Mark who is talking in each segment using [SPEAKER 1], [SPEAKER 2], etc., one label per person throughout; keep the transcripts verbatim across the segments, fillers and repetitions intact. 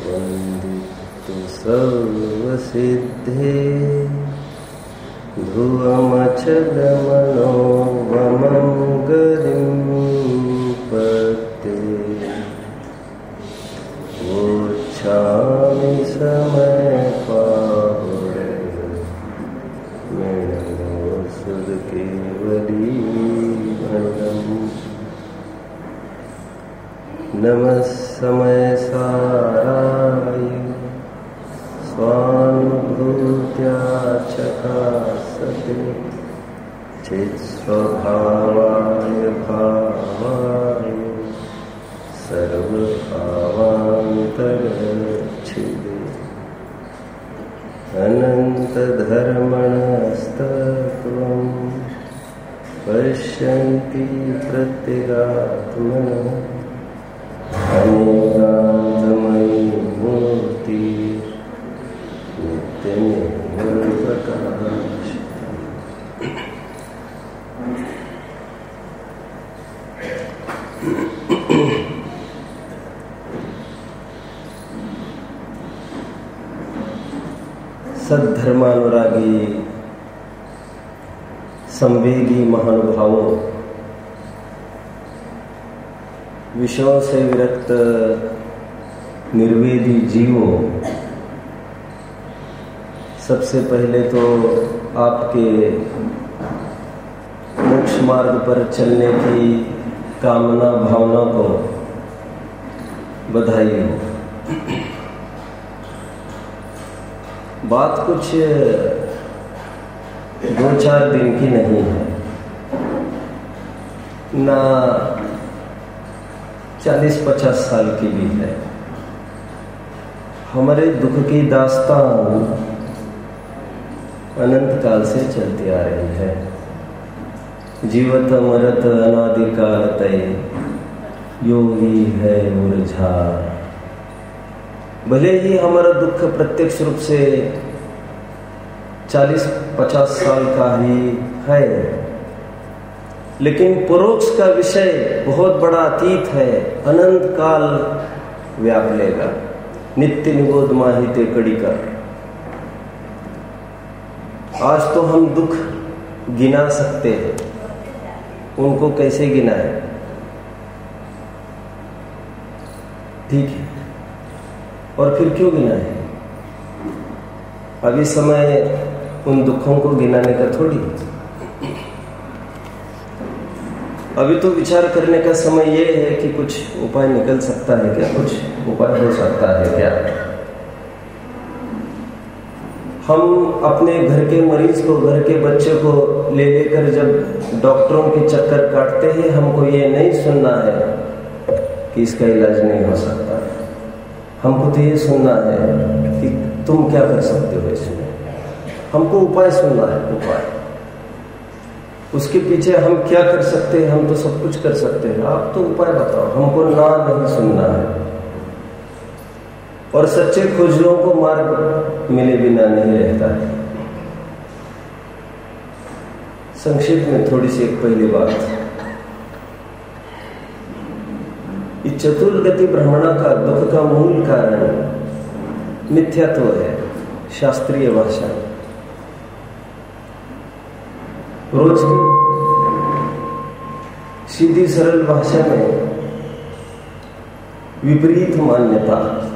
[SPEAKER 1] वन्दितु सर्वसिद्धे ध्रुवमचलमनोममं गरिं पते वोच्छामि समयपाहुरे मृणो सुरकेवलीभणम् नमः समयसाराय स्वानुभूत्या चकासते चित्स्वभावाय भावाय सर्वभावान्तरच्छिदे अनन्तधर्मणस्तत्त्वं पश्यन्ति प्रत्यगात्मनः अनेकान्तमयी मूर्ति नित्यमेव प्रकाश। सद्धर्मानुरागी संवेगी महानुभावों, विषयों से विरक्त निर्वेदी जीवों, सबसे पहले तो आपके मोक्ष मार्ग पर चलने की कामना भावना को बधाई हो। बात कुछ दो चार दिन की नहीं है, ना चालीस पचास साल की भी है। हमारे दुख की दास्तान अनंत काल से चलती आ रही है। जीवत मरत अनादिकाल तय यो ही है मुरझा। भले ही हमारा दुख प्रत्यक्ष रूप से चालीस पचास साल का ही है, लेकिन परोक्ष का विषय बहुत बड़ा अतीत है, अनंत काल व्याप लेगा। नित्य निबोध माहिते कड़ी कर। आज तो हम दुख गिना सकते हैं, उनको कैसे गिनाएं? ठीक है, और फिर क्यों गिनाएं? अभी समय उन दुखों को गिनाने का थोड़ी। अभी तो विचार करने का समय ये है कि कुछ उपाय निकल सकता है क्या, कुछ उपाय हो सकता है क्या। हम अपने घर के मरीज को, घर के बच्चे को ले लेकर जब डॉक्टरों के चक्कर काटते हैं, हमको ये नहीं सुनना है कि इसका इलाज नहीं हो सकता। हमको तो ये सुनना है कि तुम क्या कर सकते हो इसमें। हमको उपाय सुनना है, उपाय। उसके पीछे हम क्या कर सकते हैं, हम तो सब कुछ कर सकते हैं, आप तो उपाय बताओ। हमको ना नहीं सुनना है। और सच्चे खोजलों को मार्ग मिले बिना नहीं रहता है। संक्षिप्त में थोड़ी सी एक पहली बात, इस चतुर्गति भ्रमणा का दुख का मूल कारण मिथ्यात्व है। शास्त्रीय भाषा रोज की सीधी सरल भाषा में विपरीत मान्यता।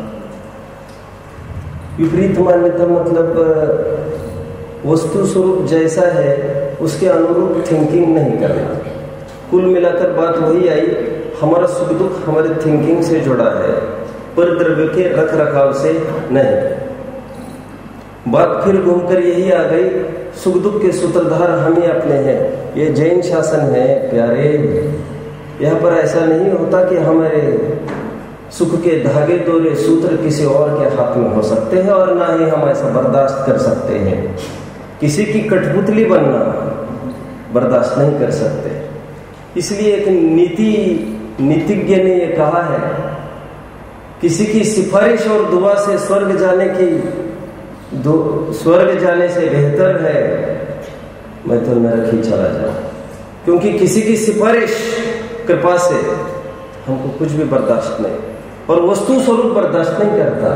[SPEAKER 1] विपरीत मान्यता मतलब वस्तु स्वरूप जैसा है उसके अनुरूप थिंकिंग नहीं करना। कुल मिलाकर बात वही आई, हमारा सुख दुख हमारे थिंकिंग से जुड़ा है, पर द्रव्य के रख रखाव से नहीं। बात फिर घूमकर यही आ गई, सुख दुख के सूत्रधार हम ही अपने हैं। ये जैन शासन है प्यारे, यहाँ पर ऐसा नहीं होता कि हमारे सुख के धागे डोरे सूत्र किसी और के हाथ में हो सकते हैं, और ना ही हम ऐसा बर्दाश्त कर सकते हैं। किसी की कठपुतली बनना बर्दाश्त नहीं कर सकते। इसलिए एक नीति नीतिज्ञ ने ये कहा है, किसी की सिफारिश और दुआ से स्वर्ग जाने की स्वर्ग जाने से बेहतर है मैं तो नरक ही चला जाऊं, क्योंकि किसी की सिफारिश कृपा से हमको कुछ भी बर्दाश्त नहीं। और वस्तु स्वरूप बर्दाश्त नहीं करता।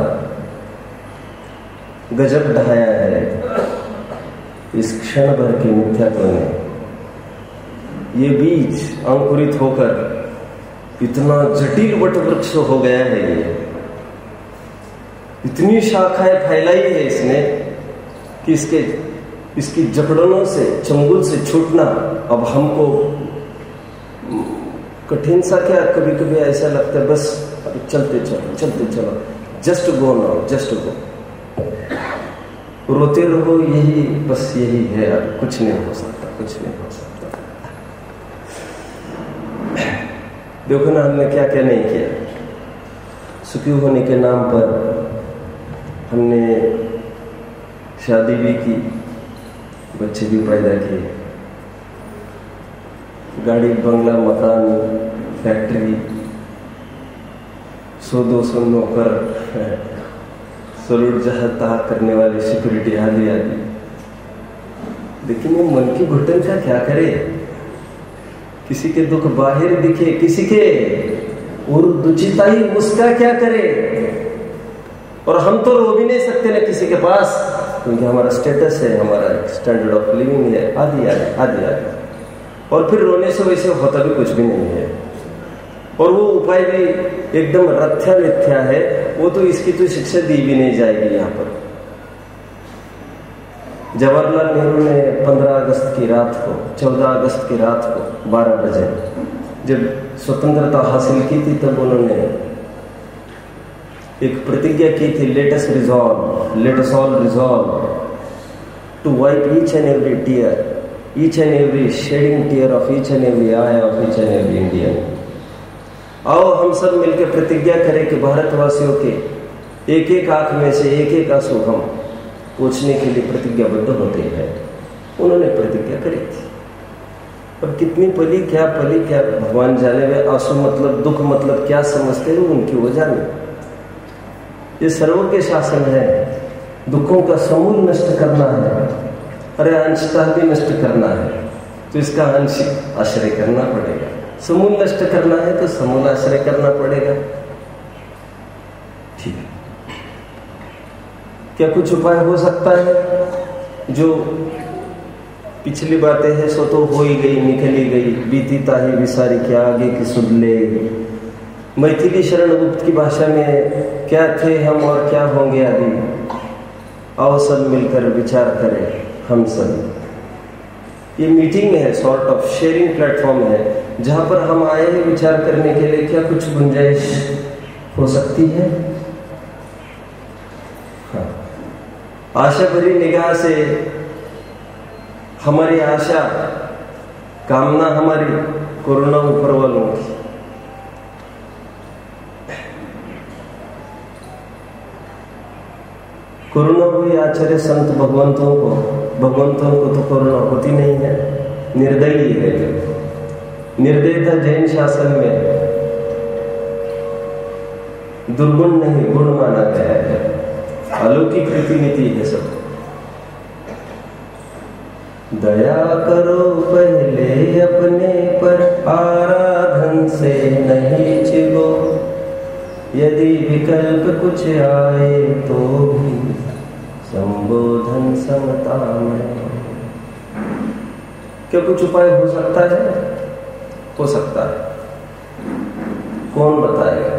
[SPEAKER 1] गजब ढाया है इस क्षण भर के मिथ्यात्व ने। ये बीज अंकुरित होकर इतना जटिल वटवृक्ष हो गया है, ये इतनी शाखाएं फैलाई है इसने कि इसके इसकी जकड़नों से, चंगुल से छूटना अब हमको कठिन सा क्या, कभी कभी ऐसा लगता है बस अभी चलते चलो चलते चलो, just go now, just go, रोते रहो, यही बस यही है, अब कुछ नहीं हो सकता, कुछ नहीं हो सकता। देखो ना हमने क्या क्या नहीं किया। सुखी होने के नाम पर हमने शादी भी की, बच्चे भी पैदा किए, गाड़ी, बंगला, मकान, फैक्ट्री, सौ दो सौ नौकर, सलूट जहां तहा करने वाली सिक्योरिटी आदि आदि। लेकिन वो मन की घुटन का क्या करे? किसी के दुख बाहर दिखे, किसी के और दुचिताई उसका क्या करे? और हम तो रो भी नहीं सकते ना किसी के पास, क्योंकि हमारा स्टेटस है, हमारा स्टैंडर्ड ऑफ लिविंग है, आदि आदि आदि आदि। और फिर रोने से वैसे होता भी कुछ भी नहीं है। और वो उपाय भी एकदम रथ्या मिथ्या है, वो तो इसकी तो शिक्षा दी भी नहीं जाएगी। यहाँ पर जवाहरलाल नेहरू ने पंद्रह अगस्त की रात को, चौदह अगस्त की रात को बारह बजे जब स्वतंत्रता हासिल की थी, तब उन्होंने एक प्रतिज्ञा की थी, let us resolve, let us all resolve to wipe each and every tear, each and every shedding tear of each and every eye of each and every Indian। आओ हम सब मिलकर प्रतिज्ञा करें कि भारतवासियों के एक एक आंख में से एक एक आंसू हम पोंछने के लिए प्रतिज्ञाबद्ध होते हैं। उन्होंने प्रतिज्ञा करी थी। अब कितनी पली क्या पली क्या भगवान जाने, वे आंसू मतलब दुख मतलब क्या समझते हैं उनकी वो जाने। ये सर्व के शासन है, दुखों का समूल नष्ट करना है, अरे अंशतः भी नष्ट करना है तो इसका आंशिक आश्रय करना पड़ेगा। समूल नष्ट करना है तो समूल आश्रय करना पड़ेगा। ठीक है, क्या कुछ उपाय हो सकता है? जो पिछली बातें हैं सो तो हो ही गई, निकली गई, बीती ताही विसारी क्या आगे की सुध ले। मैथिली शरण गुप्त की भाषा में क्या थे हम और क्या होंगे अभी, आओ सब मिलकर विचार करें हम सब। ये मीटिंग है, सॉर्ट ऑफ शेयरिंग प्लेटफॉर्म है, जहां पर हम आए हैं विचार करने के लिए। क्या कुछ गुंजाइश हो सकती है? हाँ, आशा भरी निगाह से हमारी आशा, कामना हमारी कोरोना ऊपर वालों की। कोरोना हुई आचार्य संत भगवंतों को, भगवंतों को तो कोरोना होती नहीं है, निर्दयी है। निर्दयता जैन शासन में दुर्गुण नहीं गुण माना गया है, अलौकिक रीति-नीति है सब। दया करो पहले अपने पर, आराधन से नहीं चिगो, यदि विकल्प कुछ आए तो भी संबोधन समता में। क्या कुछ उपाय हो सकता है? हो सकता है। कौन बताएगा?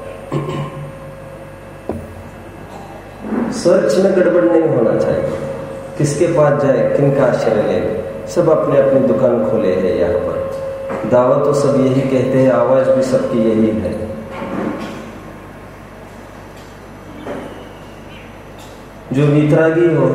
[SPEAKER 1] सर्च में गड़बड़ नहीं होना चाहिए। किसके पास जाए, किनका आश्रय ले? सब अपने अपनी दुकान खोले हैं यहाँ पर। दावा तो सब यही कहते हैं, आवाज भी सबकी यही है। जो वितरागी हो,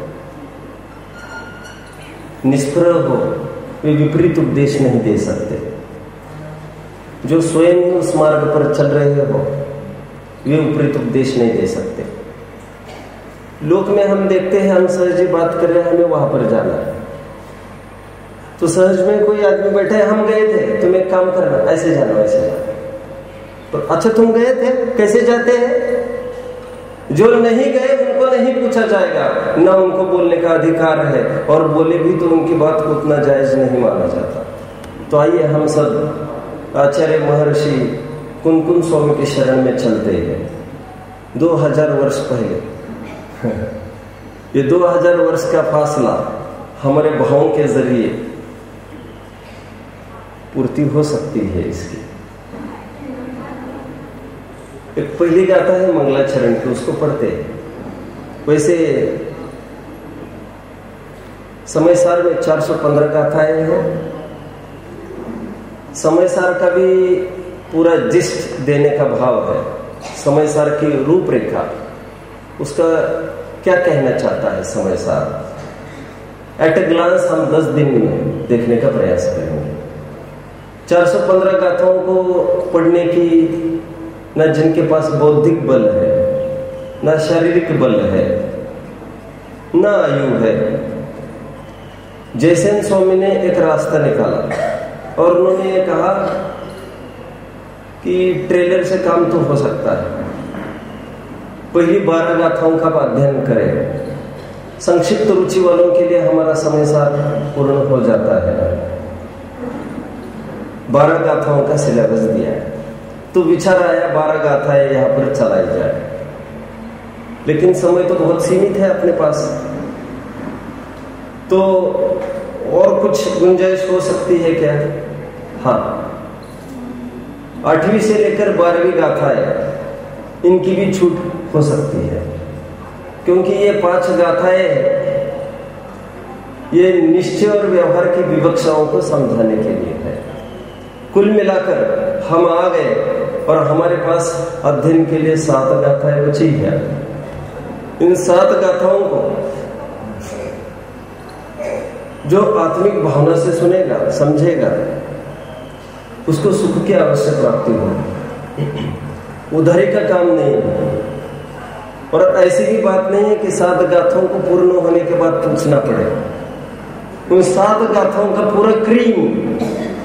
[SPEAKER 1] निष्प्रह हो, वे विपरीत उपदेश नहीं दे सकते। जो स्वयं ही उस मार्ग पर चल रहे हो, वे विपरीत उपदेश नहीं दे सकते। लोक में हम देखते हैं, हम सहज जी बात कर रहे हैं, हमें वहां पर जाना है, तो सहज में कोई आदमी बैठा है, हम गए थे, तुम एक काम करना, ऐसे जाना वैसे जाना। तो अच्छा तुम गए थे, कैसे जाते हैं? जो नहीं गए उनको नहीं पूछा जाएगा, ना उनको बोलने का अधिकार है, और बोले भी तो उनकी बात को उतना जायज नहीं माना जाता। तो आइए हम सब आचार्य महर्षि कुन कुन स्वामी के शरण में चलते हैं। दो हजार वर्ष पहले ये दो हजार वर्ष का फासला हमारे भावों के जरिए पूर्ति हो सकती है। इसकी एक पहली गाथा है मंगलाचरण की, उसको पढ़ते हैं। वैसे समयसार में चार सौ पंद्रह गाथाएं हैं। समयसार का भी पूरा जिस्ट देने का भाव है, समयसार की रूपरेखा, उसका क्या कहना चाहता है समयसार। एट ए ग्लांस हम दस दिन में देखने का प्रयास करेंगे। चार सौ पंद्रह गाथाओं को पढ़ने की न जिनके पास बौद्धिक बल है, न शारीरिक बल है, न आयु है। जैन स्वामी ने एक रास्ता निकाला और उन्होंने ये कहा कि ट्रेलर से काम तो हो सकता है, पहली बारह गाथाओं का अध्ययन करें। संक्षिप्त रुचि वालों के लिए हमारा समयसार पूर्ण हो जाता है। बारह गाथाओं का सिलेबस दिया है, तो विचार आया बारह गाथाएं यहां पर चलाई जाए, लेकिन समय तो बहुत सीमित है अपने पास, तो और कुछ गुंजाइश हो सकती है क्या? हाँ, आठवीं से लेकर बारहवीं गाथाएं इनकी भी छूट हो सकती है, क्योंकि ये पांच गाथाएं ये निश्चय और व्यवहार की विवक्षाओं को समझाने के लिए है। कुल मिलाकर हम आ गए और हमारे पास अध्ययन के लिए सात गाथाएं बची है। इन सात गाथाओं को जो आत्मिक भावना से सुनेगा, समझेगा, उसको सुख की अवश्य प्राप्ति होगी। उधारी का काम नहीं है। और ऐसी भी बात नहीं है कि सात गाथाओं को पूर्ण होने के बाद पूछना पड़े। उन सात गाथाओं का पूरा क्रीम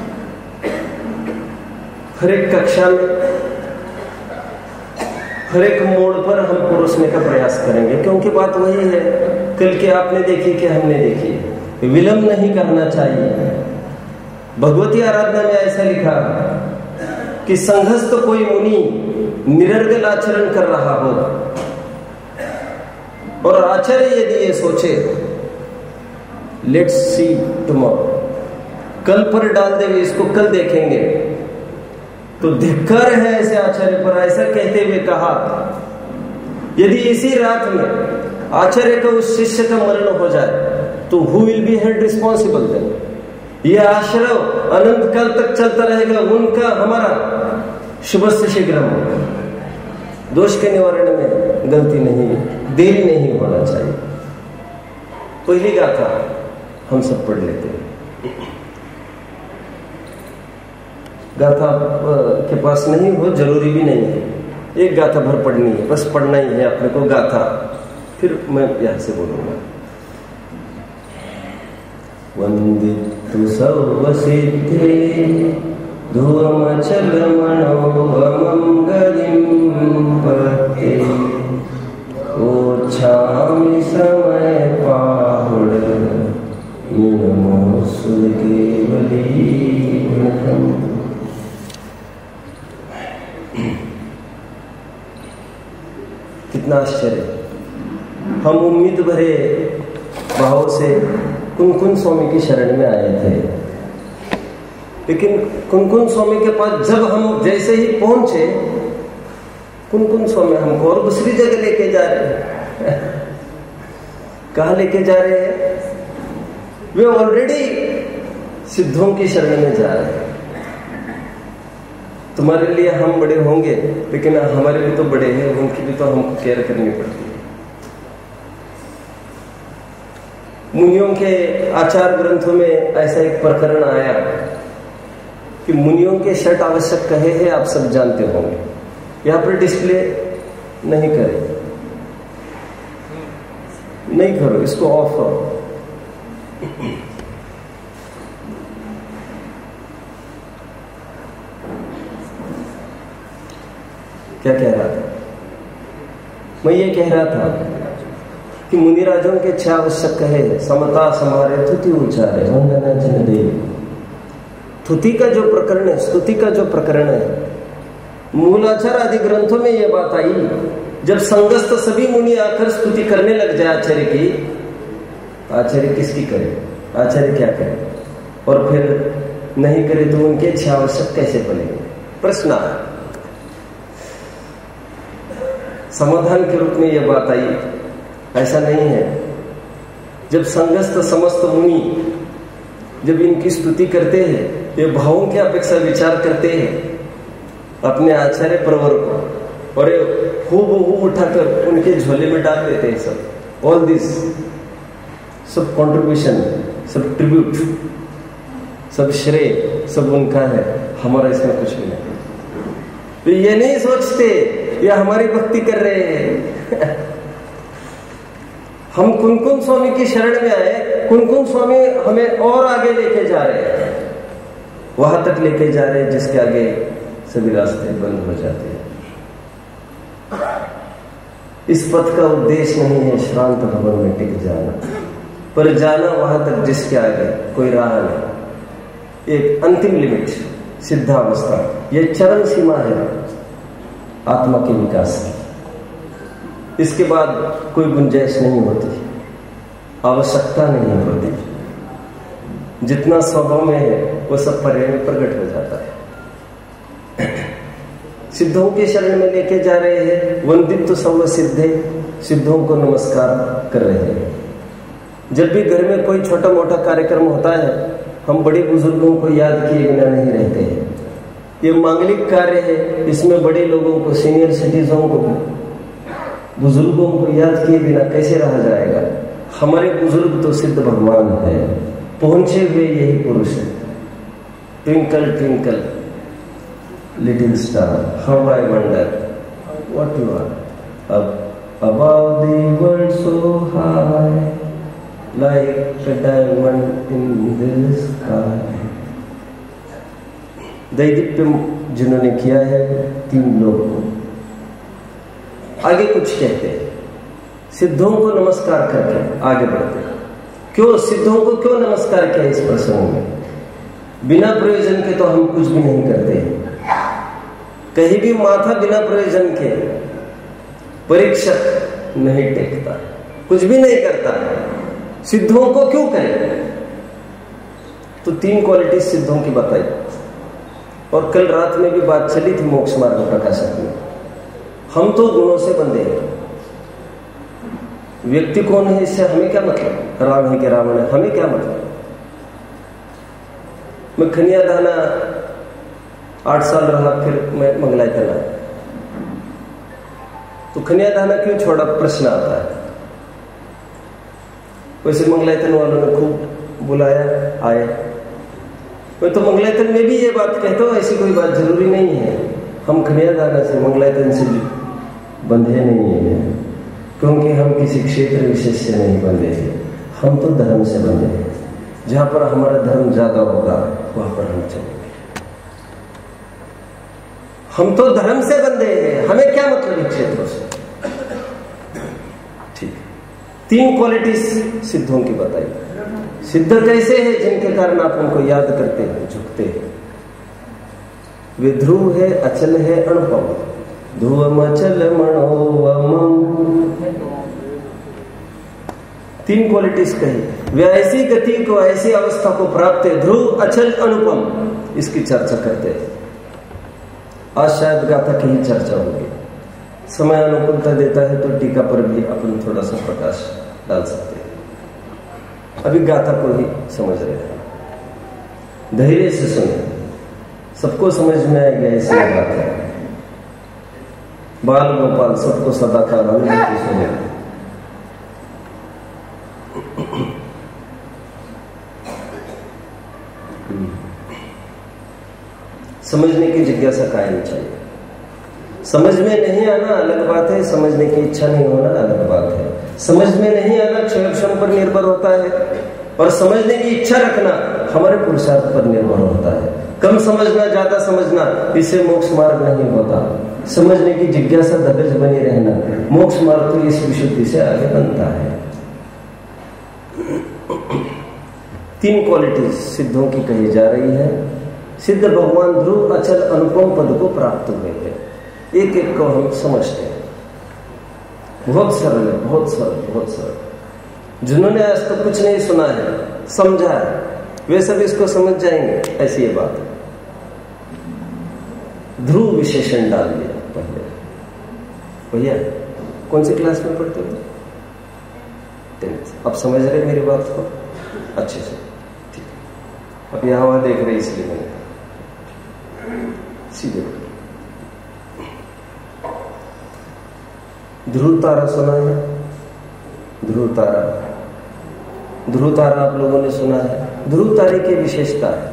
[SPEAKER 1] हर एक कक्षा में, हर एक मोड़ पर हम परोसने का प्रयास करेंगे, क्योंकि बात वही है कल के आपने देखी कि हमने देखी। विलंब नहीं करना चाहिए। भगवती आराधना में ऐसा लिखा कि संघस्थ कोई मुनि निरर्गल आचरण कर रहा हो और आचार्य यदि ये सोचे लेट्स सी टुमारो, कल पर डाल दे, इसको कल देखेंगे, तो धिक्कार है ऐसे आचार्य पर। ऐसा कहते हुए कहा यदि इसी रात में आचार्य का उस शिष्य का मरण हो जाए तो who will be held responsible then? यह आश्रव अनंत काल तक चलता रहेगा, उनका हमारा शुभस्य शीघ्रम होगा। दोष के निवारण में गलती नहीं, देरी नहीं होना चाहिए। पहली गाथा हम सब पढ़ लेते हैं। गाथा के पास नहीं हो जरूरी भी नहीं है, एक गाथा भर पढ़नी है, बस पढ़ना ही है अपने को गाथा, फिर मैं यहां से बोलूंगा। वंदितु सर्वसिद्धे ध्रुवमचल मनोमंगलिं पते ओछामि समय पाहुड नमो सुकेवली। कितना आश्चर्य! हम उम्मीद भरे भाव से कुन-कुन स्वामी की शरण में आए थे, लेकिन कुन-कुन स्वामी के पास जब हम जैसे ही पहुंचे, कुन-कुन स्वामी हमको और दूसरी जगह लेके जा रहे हैं। कहाँ लेके जा रहे हैं? वे ऑलरेडी सिद्धों की शरण में जा रहे हैं। तुम्हारे लिए हम बड़े होंगे, लेकिन हमारे भी तो बड़े हैं, उनकी भी तो हमको केयर करनी पड़ती है। मुनियों के आचार ग्रंथों में ऐसा एक प्रकरण आया कि मुनियों के षट आवश्यक कहे हैं, आप सब जानते होंगे। यहां पर डिस्प्ले नहीं करें, नहीं करो, इसको ऑफ करो। क्या कह रहा था मैं? ये कह रहा था कि मुनिराजों के छह आवश्यक कहे, समता समारे थुति उच्चारे वंदना जन देव। थुति का जो प्रकरण है, स्तुति का जो प्रकरण है, मूलाचार आदि ग्रंथों में यह बात आई, जब संगस्त सभी मुनि आकर स्तुति करने लग जाए आचार्य की, आचार्य किसकी करे, आचार्य क्या करे, और फिर नहीं करे तो उनके इच्छा आवश्यक कैसे बनेंगे? प्रश्न आया। समाधान के रूप में यह बात आई, ऐसा नहीं है। जब संगस्त समस्त मुनि जब इनकी स्तुति करते हैं, ये भावों की अपेक्षा विचार करते हैं अपने आचार्य प्रवर को, और हूबहू उठाकर उनके झोले में डाल देते हैं सब। ऑल दिस सब कंट्रीब्यूशन, सब ट्रिब्यूट, सब श्रेय सब उनका है, हमारा इसमें कुछ भी नहीं। तो ये नहीं सोचते ये हमारी भक्ति कर रहे हैं। हम कुन-कुन स्वामी की शरण में आए, कुन-कुन स्वामी हमें और आगे लेके जा रहे हैं, वहां तक लेके जा रहे हैं जिसके आगे सभी रास्ते बंद हो जाते हैं। इस पथ का उद्देश्य नहीं है श्रांत भवन में टिक जाना, पर जाना वहां तक जिसके आगे कोई राह नहीं। एक अंतिम लिमिट, सिद्धावस्था, यह चरम सीमा है आत्मा के विकास की। इसके बाद कोई गुंजाइश नहीं होती, आवश्यकता नहीं होती। जितना स्वभाव में है वो सब पर्याय में प्रकट हो जाता है। सिद्धों के शरण में लेके जा रहे हैं, वंदित तो सर्व सिद्धे, सिद्धों को नमस्कार कर रहे हैं। जब भी घर में कोई छोटा मोटा कार्यक्रम होता है, हम बड़े बुजुर्गों को याद किए बिना नहीं रहते हैं। ये मांगलिक कार्य है, इसमें बड़े लोगों को, सीनियर सिटीजनों को, बुजुर्गों को याद किए बिना कैसे रहा जाएगा? हमारे बुजुर्ग तो सिद्ध भगवान है, पहुंचे हुए यही पुरुष है। Twinkle twinkle little star, how I wonder what you are above the world so high, like a diamond in the sky। दैदिप्य जिन्होंने किया है तीन लोग को। आगे कुछ कहते हैं, सिद्धों को नमस्कार करके आगे बढ़ते हैं। क्यों सिद्धों को क्यों नमस्कार किया? इस प्रसंग में बिना प्रयोजन के तो हम कुछ भी नहीं करते। कहीं भी माथा बिना प्रयोजन के परीक्षक नहीं टेकता, कुछ भी नहीं करता। सिद्धों को क्यों करें? तो तीन क्वालिटी सिद्धों की बताई, और कल रात में भी बात चली थी मोक्ष मार्ग प्रकाशक में। हम तो गुणों से बंधे हैं। व्यक्ति कौन है इससे हमें क्या मतलब? राम है कि रावण है, हमें क्या मतलब? मैं खनियाधाना आठ साल रहा, फिर मैं मंगलायतन आया। तो खनियाधाना क्यों छोड़ा? प्रश्न आता है। वैसे मंगलायतन वालों ने खूब बुलाया, आए। मैं तो मंगलायतन में भी ये बात कहता हूँ, ऐसी कोई बात जरूरी नहीं है। हम खनियाधाना से, मंगलायतन से बंधे नहीं है, क्योंकि हम किसी क्षेत्र विशेष से नहीं बंधे हैं। हम तो धर्म से बंधे हैं। जहां पर हमारा धर्म ज्यादा होगा वहां पर हम चलेंगे। हम तो धर्म से बंधे हैं, हमें क्या मतलब है क्षेत्रों से? ठीक, तीन क्वालिटीज सिद्धों की बताई। सिद्ध कैसे है? जिनके कारण आप उनको याद करते हैं, झुकते हैं। वे ध्रुव है, अचल है, अनुपम। ध्रुवम अचल मनोवम, तीन क्वालिटीज कही। वे ऐसी गति को, ऐसी अवस्था को प्राप्त है, ध्रुव अचल अनुपम। इसकी चर्चा करते हैं। आज शायद गाथा की ही चर्चा होगी। समय अनुकूलता देता है तो टीका पर भी अपन थोड़ा सा प्रकाश डाल सकते हैं। अभी गाथा को ही समझ रहे हैं, धैर्य से सुने, सबको समझ में आएगा। ऐसी बात है, बाल गोपाल सबको सदा का आनंद सुने। समझने की जिज्ञासा कायम चाहिए। समझ में नहीं आना अलग बात है, समझने की इच्छा नहीं होना अलग बात है। समझ में नहीं आना क्षण क्षण पर निर्भर होता है, और समझने की इच्छा रखना हमारे पुरुषार्थ पर निर्भर होता है। कम समझना, ज्यादा समझना, इससे मोक्ष मार्ग नहीं होता। समझने की जिज्ञासा धगज बनी रहना, मोक्ष मार्ग तो इस विशुद्धि से आगे बनता है। तीन क्वालिटी सिद्धों की कही जा रही है। सिद्ध भगवान ध्रुव अचल अनुपम पद को प्राप्त हुए हैं। एक एक को हम समझते हैं। बहुत सरल है, बहुत सरल, बहुत सरल। जिन्होंने आज तक कुछ नहीं सुना है, समझा है, वे सब इसको समझ जाएंगे। ऐसी ये बात है। ध्रुव विशेषण डाल दिया पहले। भैया कौन सी क्लास में पढ़ते हो? टेंथ। अब समझ रहे मेरी बात को अच्छे से? ठीक है। अब यहां वहां देख रहे इसलिए मैंने सीधे ध्रुव तारा सुना है? ध्रुव तारा, ध्रुव तारा आप लोगों ने सुना है? ध्रुव तारे की विशेषता है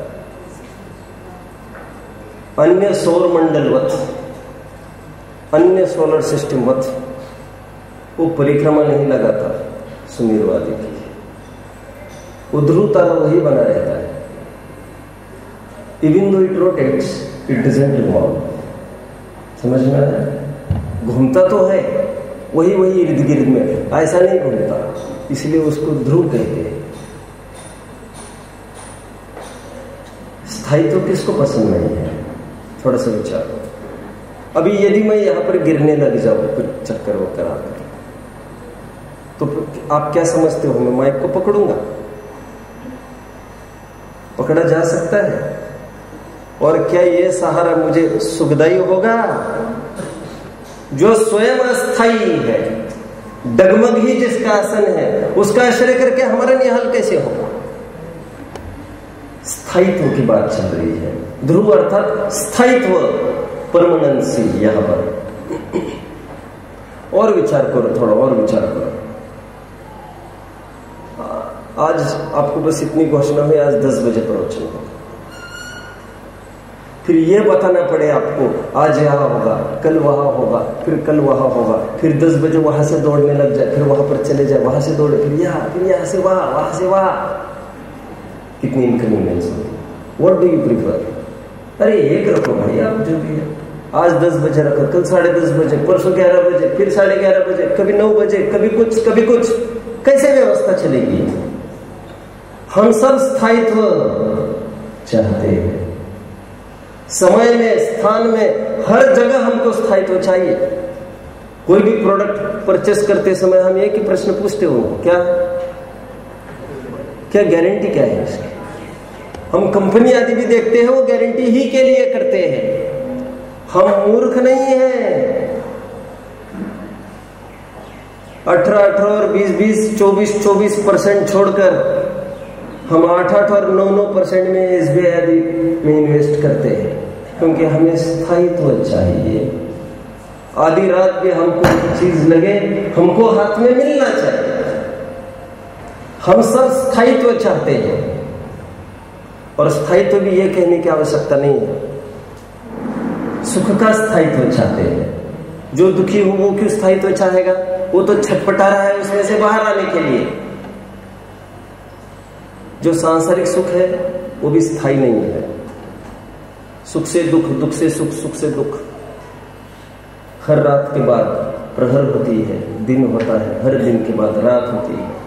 [SPEAKER 1] अन्य सौर मंडलवत, अन्य सोलर सिस्टम वत वो परिक्रमा नहीं लगाता सुमेरुवादी की। वो ध्रुव तारा वही बना रहता है। Even though it rotates it doesn't revolve. समझ में आया? घूमता तो है वही वही इर्द गिर्द में, ऐसा नहीं घूमता, इसलिए उसको ध्रुव कहते हैं। स्थायित्व तो किसको पसंद नहीं है? थोड़ा सा विचार करो। अभी यदि मैं यहां पर गिरने लग जाऊं कुछ चक्कर वो करा कर, तो आप क्या समझते हो? मैं माइक को पकड़ूंगा? पकड़ा जा सकता है? और क्या ये सहारा मुझे सुखदायी होगा? जो स्वयं अस्थायी है, डगमग ही जिसका आसन है, उसका आश्रय करके हमारा निहाल कैसे होगा? स्थायित्व की बात चल रही है। ध्रुव अर्थात स्थायित्व, परमानेंसी। यहां पर और विचार करो, थोड़ा और विचार करो। आज आपको बस इतनी घोषणा हुई, आज दस बजे प्रवचन होगा। फिर ये बताना पड़े आपको, आज यहां होगा, कल वहां होगा, फिर कल वहां होगा, फिर दस बजे वहां से दौड़ने लग जाए, फिर वहां पर चले जाए, वहां से दौड़े, फिर यहां, फिर यहां से वहां, वहां से वहां। कितनी इनकन्वीनियंस होगी। What do you prefer? अरे एक रखो भाई, आप जो भी है। आज दस बजे रखो, कल साढ़े दस बजे, परसों ग्यारह बजे, फिर साढ़े ग्यारह बजे, कभी नौ बजे, कभी कुछ कभी कुछ। कैसे व्यवस्था चलेगी? हम सब स्थायित्व चाहते हैं। समय में, स्थान में, हर जगह हमको स्थायित्व चाहिए। कोई भी प्रोडक्ट परचेस करते समय हम एक ही प्रश्न पूछते हो, क्या क्या गारंटी क्या है इसकी? हम कंपनी आदि भी देखते हैं, वो गारंटी ही के लिए करते हैं। हम मूर्ख नहीं हैं। अठारह अठारह और बीस बीस, चौबीस चौबीस परसेंट छोड़कर हम आठ आठ और नौ नौ परसेंट में एसबीआई आदि में इन्वेस्ट करते हैं, क्योंकि हमें स्थायित्व चाहिए। आधी रात भी हमको चीज लगे, हमको हाथ में मिलना चाहिए। हम सब स्थायित्व चाहते हैं। और स्थायित्व भी ये कहने की आवश्यकता नहीं है, सुख का स्थायित्व चाहते हैं। जो दुखी हो वो क्यों स्थायित्व चाहेगा? वो तो छटपटा रहा है उसमें से बाहर आने के लिए। जो सांसारिक सुख है वो भी स्थायी नहीं है। सुख से दुख, दुख से सुख, सुख से दुख। हर रात के बाद प्रहर होती है, दिन होता है, हर दिन के बाद रात होती है।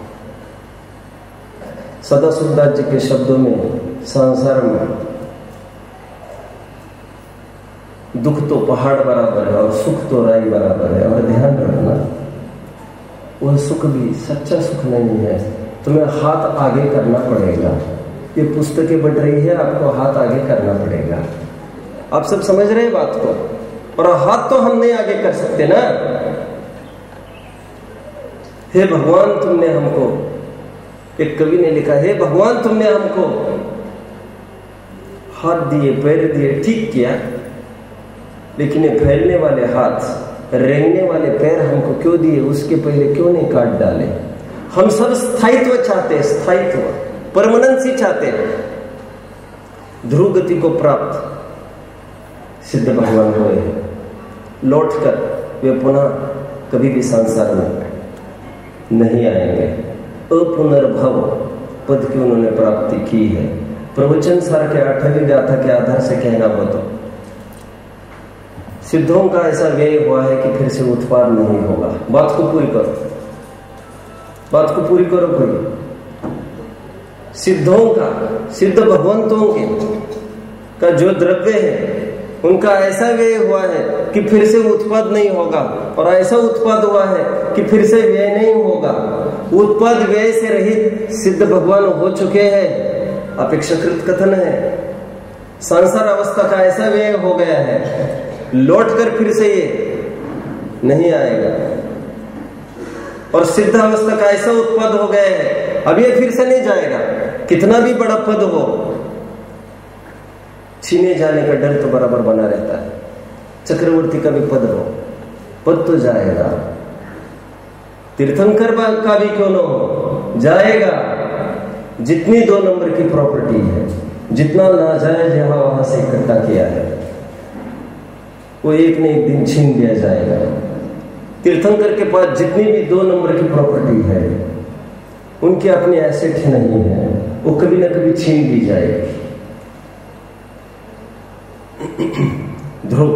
[SPEAKER 1] सदा सुखदास जी के शब्दों में संसार में दुख तो पहाड़ बराबर है और सुख तो राई बराबर है। और ध्यान रखना, वह सुख भी सच्चा सुख नहीं है। तुम्हें हाथ आगे करना पड़ेगा। ये पुस्तकें बढ़ रही है, आपको हाथ आगे करना पड़ेगा। आप सब समझ रहे हैं बात को? और हाथ तो हम नहीं आगे कर सकते ना। हे भगवान, तुमने हमको, एक कवि ने लिखा, हे भगवान तुमने हमको हाथ दिए, पैर दिए, ठीक किया, लेकिन ये फैलने वाले हाथ, रेंगने वाले पैर हमको क्यों दिए? उसके पहले क्यों नहीं काट डाले? हम सब स्थायित्व चाहते हैं, स्थायित्व, परमानेंसी चाहते हैं। ध्रुव गति को प्राप्त सिद्ध भगवान हुए, लौटकर वे पुनः कभी भी संसार में नहीं आएंगे। अपुनर्भव पद की उन्होंने प्राप्ति की है। प्रवचन सार के आठवीं गाथा के आधार से कहना हो तो सिद्धों का ऐसा व्यय हुआ है कि फिर से उत्पाद नहीं होगा। बात को पूरी करो, बात को पूरी करो। कोई सिद्धों का, सिद्ध भगवंतों के का जो द्रव्य है उनका ऐसा व्यय हुआ है कि फिर से उत्पाद नहीं होगा, और ऐसा उत्पाद हुआ है कि फिर से व्यय नहीं होगा। उत्पाद व्यय से रहित सिद्ध भगवान हो चुके हैं, अपेक्षाकृत कथन है। संसार अवस्था का ऐसा व्यय हो गया है, लौट कर फिर से ये नहीं आएगा। और सिद्ध अवस्था का ऐसा उत्पाद हो गया है, अब ये फिर से नहीं जाएगा। कितना भी बड़ा पद हो, छीने जाने का डर तो बराबर बना रहता है। चक्रवर्ती का भी पद हो, पद तो जाएगा। तीर्थंकर का भी क्यों न हो, जाएगा। जितनी दो नंबर की प्रॉपर्टी है, जितना नाजायज यहां वहां से इकट्ठा किया है, वो एक न एक दिन छीन लिया जाएगा। तीर्थंकर के पास जितनी भी दो नंबर की प्रॉपर्टी है, उनकी अपनी एसेट नहीं है, वो कभी ना कभी छीन ली जाएगी। ध्रुव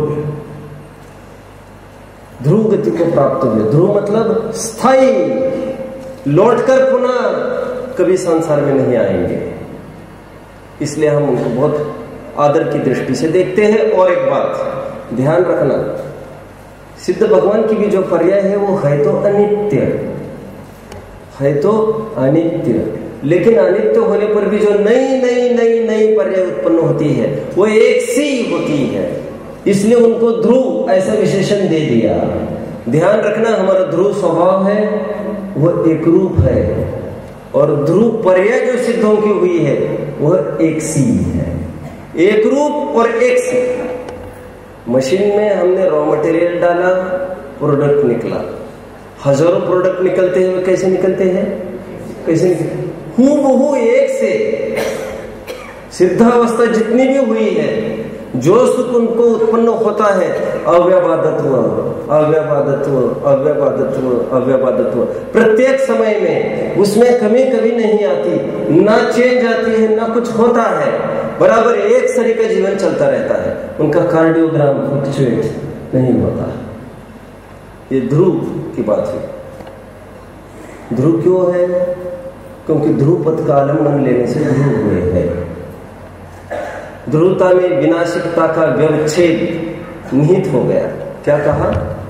[SPEAKER 1] ध्रुव गति को प्राप्त हुए। ध्रुव मतलब स्थायी, लौटकर पुनः कभी संसार में नहीं आएंगे। इसलिए हम उनको बहुत आदर की दृष्टि से देखते हैं। और एक बात ध्यान रखना, सिद्ध भगवान की भी जो पर्याय है वो है तो अनित्य, है तो अनित्य, लेकिन अनित्य होने पर भी जो नई नई नई नई पर्याय उत्पन्न होती है वो एक सी होती है। इसलिए उनको ध्रुव ऐसा विशेषण दे दिया। ध्यान रखना, हमारा ध्रुव स्वभाव है वो एक रूप है, और ध्रुव पर्याय जो सिद्धों की हुई है वह एक सी है। एक रूप और एक सी। मशीन में हमने रॉ मटेरियल डाला, प्रोडक्ट निकला। हजारों प्रोडक्ट निकलते हैं, कैसे निकलते हैं? कैसे निकलते? हूबहू एक से। सिद्धावस्था जितनी भी हुई है, जो सुख उनको उत्पन्न होता है, अव्यबादत्व अव्यबादत्व अव्यबादत्व अव्यबादत्व, प्रत्येक समय में उसमें कमी कभी नहीं आती, ना चेंज आती है, ना कुछ होता है, बराबर एक शरीर का जीवन चलता रहता है। उनका कार्डियोग्राम फ्लक्चुएट नहीं होता। ये ध्रुव की बात है। ध्रुव क्यों है? क्योंकि ध्रुव पद का आलम्बन लेने से ध्रुव हुए हैं। ध्रुवता में विनाशिकता का व्यवच्छेद निहित हो गया। क्या कहा?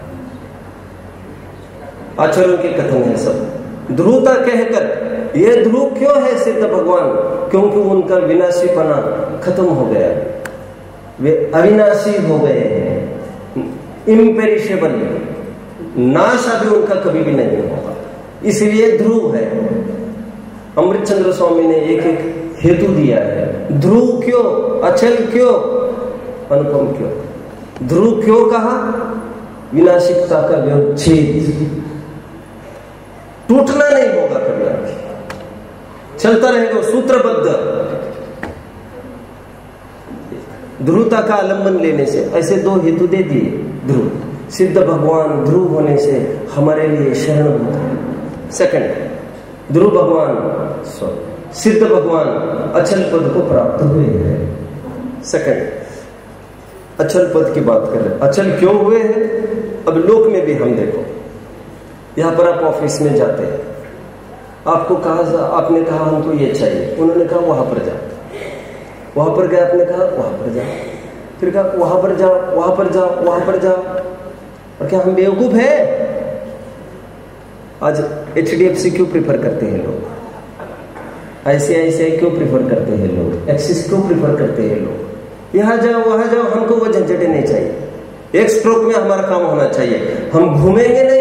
[SPEAKER 1] आचार्यों के कथन है सब। ध्रुवता कहकर यह ध्रुव क्यों है सिद्ध भगवान? क्योंकि उनका विनाशीपना खत्म हो गया, वे अविनाशी हो गए हैं, इम्पेरिशेबल, नाश अभी उनका कभी भी नहीं होगा, इसलिए ध्रुव है। अमृत चंद्र स्वामी ने एक एक हेतु दिया है। ध्रुव क्यों? अचल क्यों? अनुपम क्यों? ध्रुव क्यों कहा? विनाशिकता का व्यवच्छेद, टूटना नहीं होगा कभी, आगे चलता रहेगा सूत्रबद्ध। ध्रुवता का आलंबन लेने से ऐसे दो हेतु दे दिए। ध्रुव, सिद्ध भगवान ध्रुव होने से हमारे लिए शरणभूत है। सेकंड, ध्रुव भगवान सॉरी सिद्ध भगवान अचल पद को प्राप्त हुए हैं। सेकंड, अचल पद की बात कर रहे हैं। अचल क्यों हुए हैं? अब लोक में भी हम देखो, यहां पर आप ऑफिस में जाते हैं, आपको कहा, आपने कहा हमको ये चाहिए, उन्होंने कहा वहां पर जाओ, वहां पर गए, आपने कहा वहां पर जाओ, फिर कहा वहां पर जाओ, वहां पर जाओ, वहां पर जाओ। और क्या हम बेवकूफ है? आज एच डी एफ सी क्यों प्रिफर करते हैं लोग? आई सी आई सी आई क्यों प्रिफर करते हैं लोग? एक्सिस क्यों प्रिफर करते हैं लोग? यहां जाओ वहां जाओ, हमको वो झंझटें नहीं चाहिए। एक स्ट्रोक में हमारा काम होना चाहिए, हम घूमेंगे नहीं।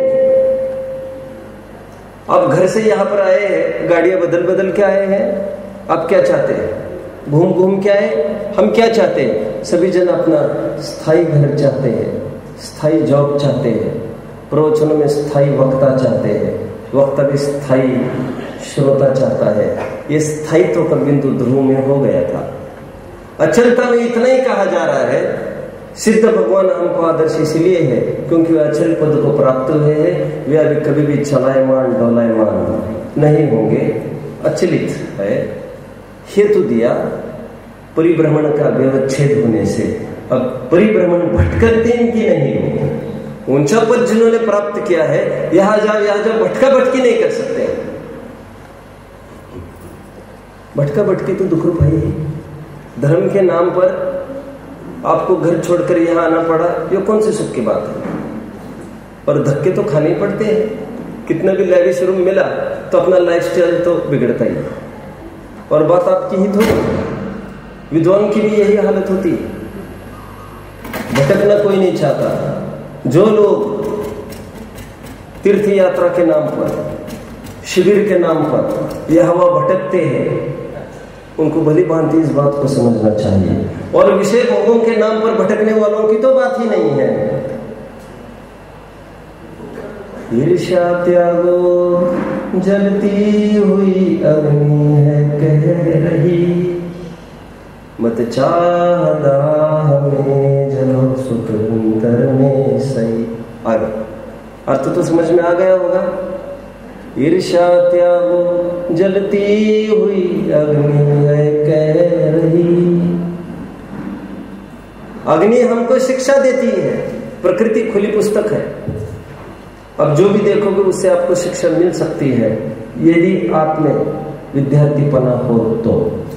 [SPEAKER 1] आप घर से यहां पर आए हैं, गाड़ियां बदल बदल के आए हैं, आप क्या चाहते हैं? घूम घूम के आए। हम क्या चाहते हैं? सभी जन अपना स्थायी घर चाहते हैं, स्थायी जॉब चाहते हैं, प्रवचनों में स्थायी वक्ता चाहते हैं, वक्ता भी स्थायी श्रोता चाहता है। ये स्थायित्व का बिंदु ध्रुव में हो गया था। अचलता में इतना ही कहा जा रहा है, सिद्ध भगवान हमको आदर्श इसलिए है क्योंकि वे अचल पद को प्राप्त हुए हैं। वे अभी कभी भी चलायमान डोलायमान नहीं होंगे, अचलित है। हेतु दिया परिभ्रमण का व्यवच्छेद होने से। अब परिभ्रमण भटकते इनकी नहीं होगी। ऊंचा पद जिन्होंने प्राप्त किया है, यहां जाओ यहां जाओ, भटका भटकी नहीं कर सकते। भटका भटकी तो दुख रूप है। धर्म के नाम पर आपको घर छोड़कर यहाँ आना पड़ा, ये कौन सी सुख की बात है? और धक्के तो खाने ही पड़ते हैं। कितना भी लैविश रूम मिला तो अपना लाइफस्टाइल तो बिगड़ता ही, और बात आपकी ही थोड़ी, विद्वान की भी यही हालत होती है। भटकना कोई नहीं चाहता। जो लोग तीर्थ यात्रा के नाम पर, शिविर के नाम पर यह हवा भटकते हैं, उनको भली भांति इस बात को समझना चाहिए। और विषय भोगों के नाम पर भटकने वालों की तो बात ही नहीं है। ईर्ष्या त्यागो जलती हुई अग्नि है कह रही, मत चाह दाह में जलो सुख अंतर में सही। आगे अर्थ तो समझ में आ गया होगा। ईर्ष्या त्यागो जलती हुई अग्नि है कह रही। अग्नि हमको शिक्षा देती है, प्रकृति खुली पुस्तक है। अब जो भी देखोगे उससे आपको शिक्षा मिल सकती है, यदि आप में विद्यार्थीपना हो तो।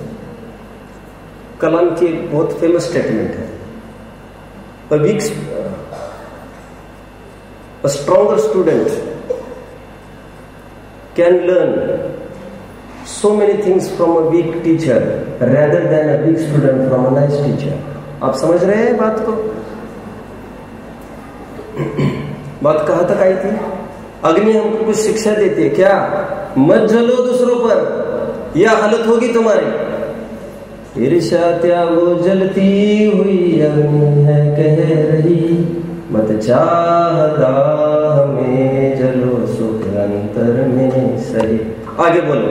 [SPEAKER 1] कलाम की बहुत फेमस स्टेटमेंट है, A weak, a stronger student can learn so many things from a weak teacher rather than a weak student from a nice teacher. आप समझ रहे हैं बात को? बात कहाँ तक आई थी? अग्नि हमको कुछ शिक्षा देती है क्या? मत जलो दूसरों पर, यह हालत होगी तुम्हारी। ईर्ष्या त्यागो जलती हुई अग्नि है कह रही, मत चाह दाह में जलो सुख अंतर में सही। आगे बोलो।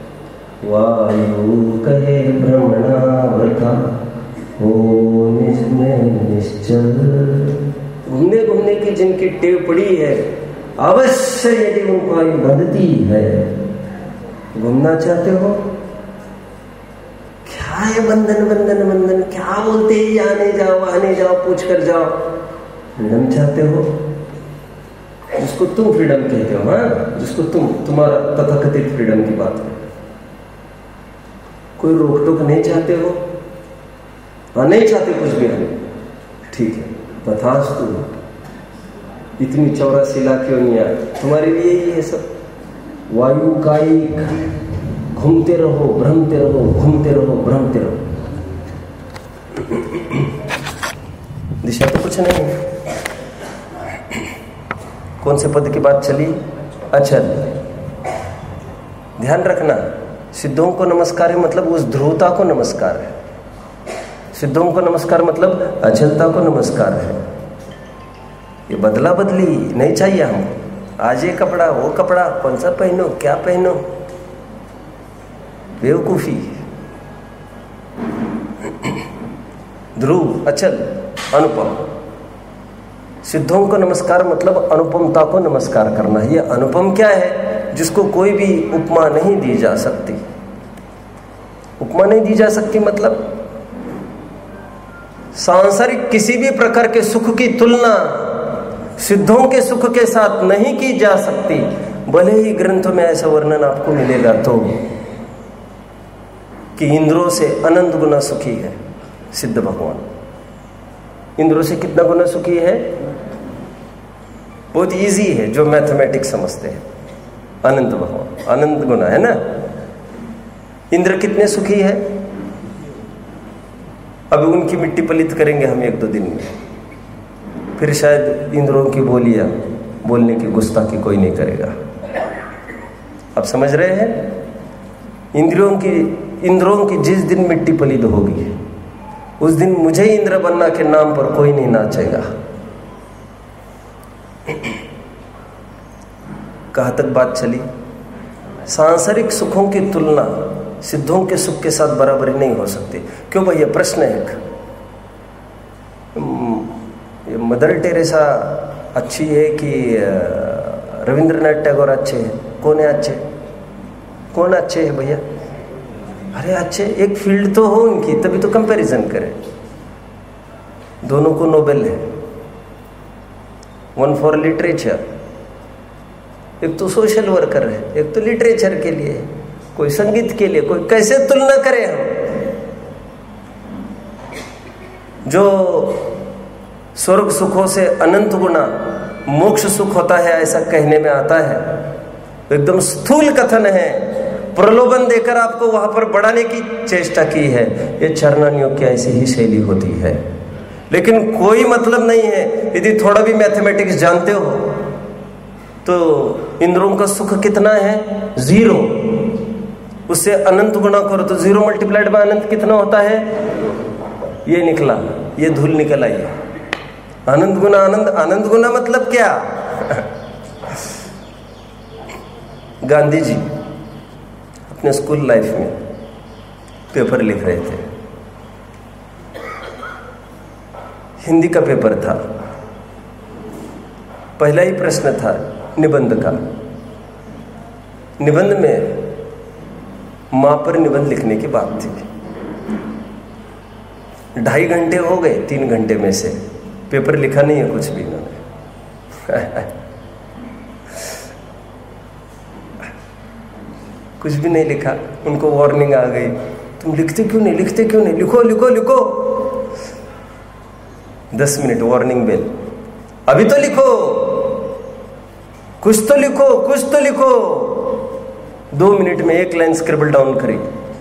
[SPEAKER 1] वायु कहे भ्रमणावृता हो निज में निश्चल। घूमने घूमने की जिनकी टेव पड़ी है, अवश्य यदि उनको आयु बंधती है। घूमना चाहते हो? क्या है बंधन बंधन बंधन, क्या बोलते ही आने जाओ आने जाओ पूछ कर जाओ। फ्रीडम चाहते हो, जिसको तुम फ्रीडम कहते हो, हाँ, जिसको तुम तुम्हारा तथाकथित फ्रीडम की बात है। कोई रोक टोक नहीं चाहते हो? हाँ, नहीं चाहते कुछ भी हम, ठीक है, तथास्तु। इतनी चौरासी लाख योनियां तुम्हारे लिए ही है सब। वायु कायिक, घूमते रहो भ्रमते रहो, घूमते रहो भ्रमते रहो। दिशा तो कुछ नहीं है। कौन से पद की बात चली? अचल। ध्यान रखना, सिद्धों को नमस्कार है मतलब उस ध्रुवता को नमस्कार है। सिद्धों को नमस्कार मतलब अचलता को नमस्कार है। ये बदला बदली नहीं चाहिए हमको। आज ये कपड़ा वो कपड़ा, कौन सा पहनो, क्या पहनो, बेवकूफी। ध्रुव, अचल, अनुपम। सिद्धों को नमस्कार मतलब अनुपमता को नमस्कार करना। ये अनुपम क्या है? जिसको कोई भी उपमा नहीं दी जा सकती। उपमा नहीं दी जा सकती मतलब सांसारिक किसी भी प्रकार के सुख की तुलना सिद्धों के सुख के साथ नहीं की जा सकती। भले ही ग्रंथों में ऐसा वर्णन आपको मिलेगा तो कि इंद्रों से अनंत गुना सुखी है सिद्ध भगवान। इंद्रों से कितना गुना सुखी है? बहुत इजी है, जो मैथमेटिक्स समझते हैं। अनंत भगवान अनंत गुना है ना। इंद्र कितने सुखी है? अभी उनकी मिट्टी पलित करेंगे हम एक दो दिन में, फिर शायद इंद्रों की बोलियां बोलने की गुस्ताखी कोई नहीं करेगा। आप समझ रहे हैं? इंद्रियों की इंद्रों की जिस दिन मिट्टी पलित होगी उस दिन मुझे इंद्र बनना के नाम पर कोई नहीं नाचेगा। कहाँ तक बात चली? सांसारिक सुखों की तुलना सिद्धों के सुख के साथ बराबरी नहीं हो सकती। क्यों भैया? प्रश्न है एक। ये मदर टेरेसा अच्छी है कि रविंद्रनाथ टैगोर अच्छे हैं? कौन है अच्छे? कौन अच्छे है भैया? अरे अच्छे, एक फील्ड तो हो उनकी, तभी तो कंपैरिजन करें। दोनों को नोबेल है, वन फॉर लिटरेचर, एक तो सोशल वर्कर है, एक तो लिटरेचर के लिए, कोई संगीत के लिए, कोई कैसे तुलना करें हम? जो स्वर्ग सुखों से अनंत गुना मोक्ष सुख होता है ऐसा कहने में आता है, एकदम स्थूल कथन है, प्रलोभन देकर आपको वहां पर बढ़ाने की चेष्टा की है। ये चरणानियों की ऐसी ही शैली होती है, लेकिन कोई मतलब नहीं है। यदि थोड़ा भी मैथमेटिक्स जानते हो तो इंद्रों का सुख कितना है? जीरो। उससे अनंत गुना करो तो जीरो मल्टीप्लाइड बाय अनंत कितना होता है? ये निकला, ये धूल निकल आई। अनंत गुना आनंद, अनंत गुना मतलब क्या? गांधी जी अपने स्कूल लाइफ में पेपर लिख रहे थे, हिंदी का पेपर था। पहला ही प्रश्न था निबंध का। निबंध में मां पर निबंध लिखने की बात थी। ढाई घंटे हो गए, तीन घंटे में से पेपर लिखा नहीं है कुछ भी इन्होंने। कुछ भी नहीं लिखा। उनको वार्निंग आ गई, तुम लिखते क्यों नहीं, लिखते क्यों नहीं, लिखो लिखो लिखो। दस मिनट वार्निंग बेल, अभी तो लिखो, कुछ तो लिखो, कुछ तो लिखो। दो मिनट में एक लाइन स्क्रिबल डाउन करी।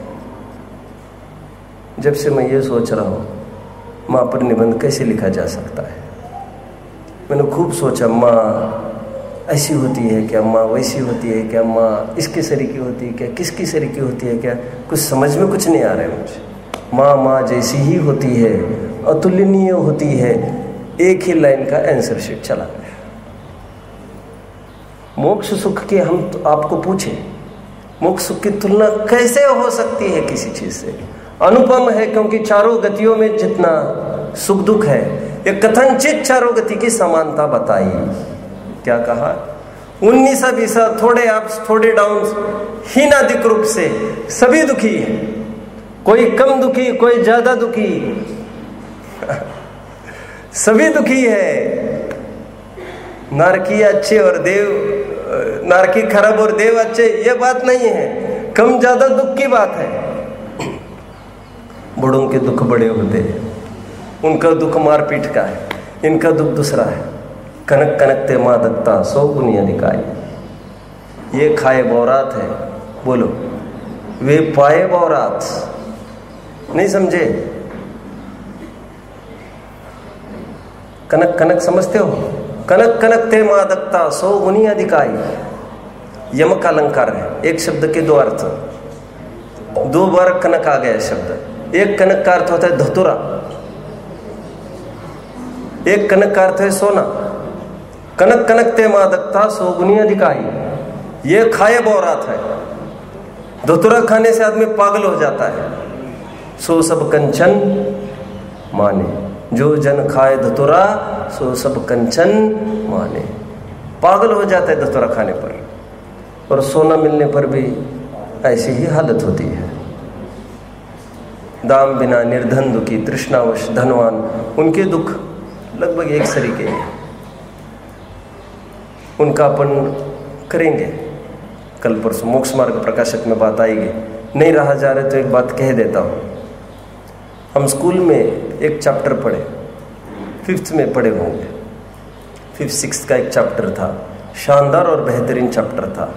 [SPEAKER 1] जब से मैं ये सोच रहा हूं मां पर निबंध कैसे लिखा जा सकता है। मैंने खूब सोचा, माँ ऐसी होती है क्या, माँ वैसी होती है क्या, माँ इसकी सरीकी होती है क्या, किसकी सरीकी होती है क्या, कुछ समझ में कुछ नहीं आ रहा है मुझे। माँ माँ जैसी ही होती है, अतुलनीय होती है। एक ही लाइन का आंसर शीट चला गया। मोक्ष सुख के हम तो आपको पूछे, मोक्ष सुख की तुलना कैसे हो सकती है किसी चीज से? अनुपम है, क्योंकि चारों गतियों में जितना सुख दुख है, ये कथनचित चारों गति की समानता बताई। क्या कहा? उन्नीसा बीसा, थोड़े अप्स थोड़े डाउन्स, हीनादिक रूप से सभी दुखी है। कोई कम दुखी, कोई ज्यादा दुखी, सभी दुखी है। नारकी अच्छे और देव, नारकी खराब और देव अच्छे, ये बात नहीं है। कम ज्यादा दुख की बात है। बड़ों के दुख बड़े होते हैं, उनका दुख मारपीट का है, इनका दुख दूसरा है। कनक कनकते मादकता सौ गुनी अधिकाई। ये खाए बौरात है, बोलो वे पाए बौरात। नहीं समझे? कनक कनक समझते हो? कनक कनकते मादकता सौ गुनी अधिकाई। यम का अलंकार है, एक शब्द के दो अर्थ, दो बार कनक आ गया शब्द। एक कनक का अर्थ होता है धतुरा, एक कनक का अर्थ है सोना। कनक कनकते मादकता सौ गुनी अधिकाई। ये खाए बौरात है। धतुरा खाने से आदमी पागल हो जाता है। सो सब कंचन माने, जो जन खाए धतुरा सो सब कंचन माने। पागल हो जाता है धतुरा खाने पर, और सोना मिलने पर भी ऐसी ही हालत होती है। दाम बिना निर्धन दुखी, तृष्णावश धनवान, उनके दुख लगभग एक सरीके हैं। उनका अपन करेंगे कल परसों, मोक्ष मार्ग प्रकाशक में बात आएगी। नहीं रहा जा रहे तो एक बात कह देता हूँ। हम स्कूल में एक चैप्टर पढ़े, फिफ्थ में पढ़े होंगे, फिफ्थ सिक्स्थ का एक चैप्टर था, शानदार और बेहतरीन चैप्टर था।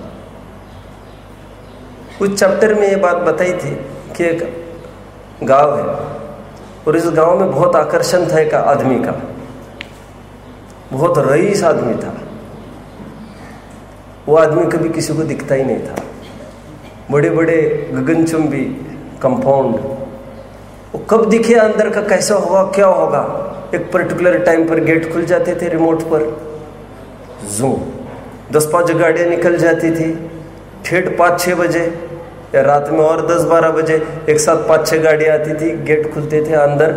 [SPEAKER 1] उस चैप्टर में ये बात बताई थी कि एक गांव है, और इस गांव में बहुत आकर्षण था एक आदमी का, बहुत रईस आदमी था। वो आदमी कभी किसी को दिखता ही नहीं था। बड़े बड़े गगनचुंबी कंपाउंड, वो कब दिखे अंदर का कैसा होगा क्या होगा। एक पर्टिकुलर टाइम पर गेट खुल जाते थे रिमोट पर, जूम दस पांच गाड़ियां निकल जाती थी। ठेठ पाँच छः बजे या रात में और दस बारह बजे एक साथ पाँच छः गाड़ियां आती थी, गेट खुलते थे अंदर।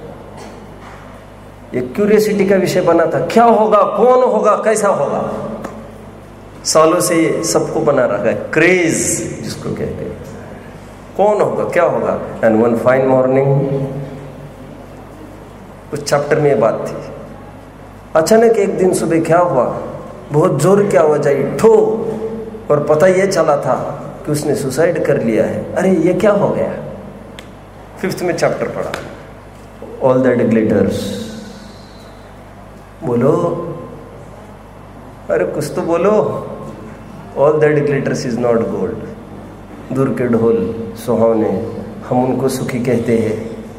[SPEAKER 1] एक क्यूरियोसिटी का विषय बना था, क्या होगा, कौन होगा, कैसा होगा। सालों से ये सबको बना रखा है, क्रेज जिसको कहते हैं, कौन होगा क्या होगा। एंड वन फाइन मॉर्निंग, उस चैप्टर में ये बात थी। अचानक एक दिन सुबह क्या हुआ, बहुत जोर की आवाज आई, ठो, और पता ये चला था कि उसने सुसाइड कर लिया है। अरे ये क्या हो गया। फिफ्थ में चैप्टर पढ़ा। All that glitters. बोलो, अरे कुछ तो बोलो। All that glitters is not gold. दूर के ढोल सुहावने, हम उनको सुखी कहते हैं।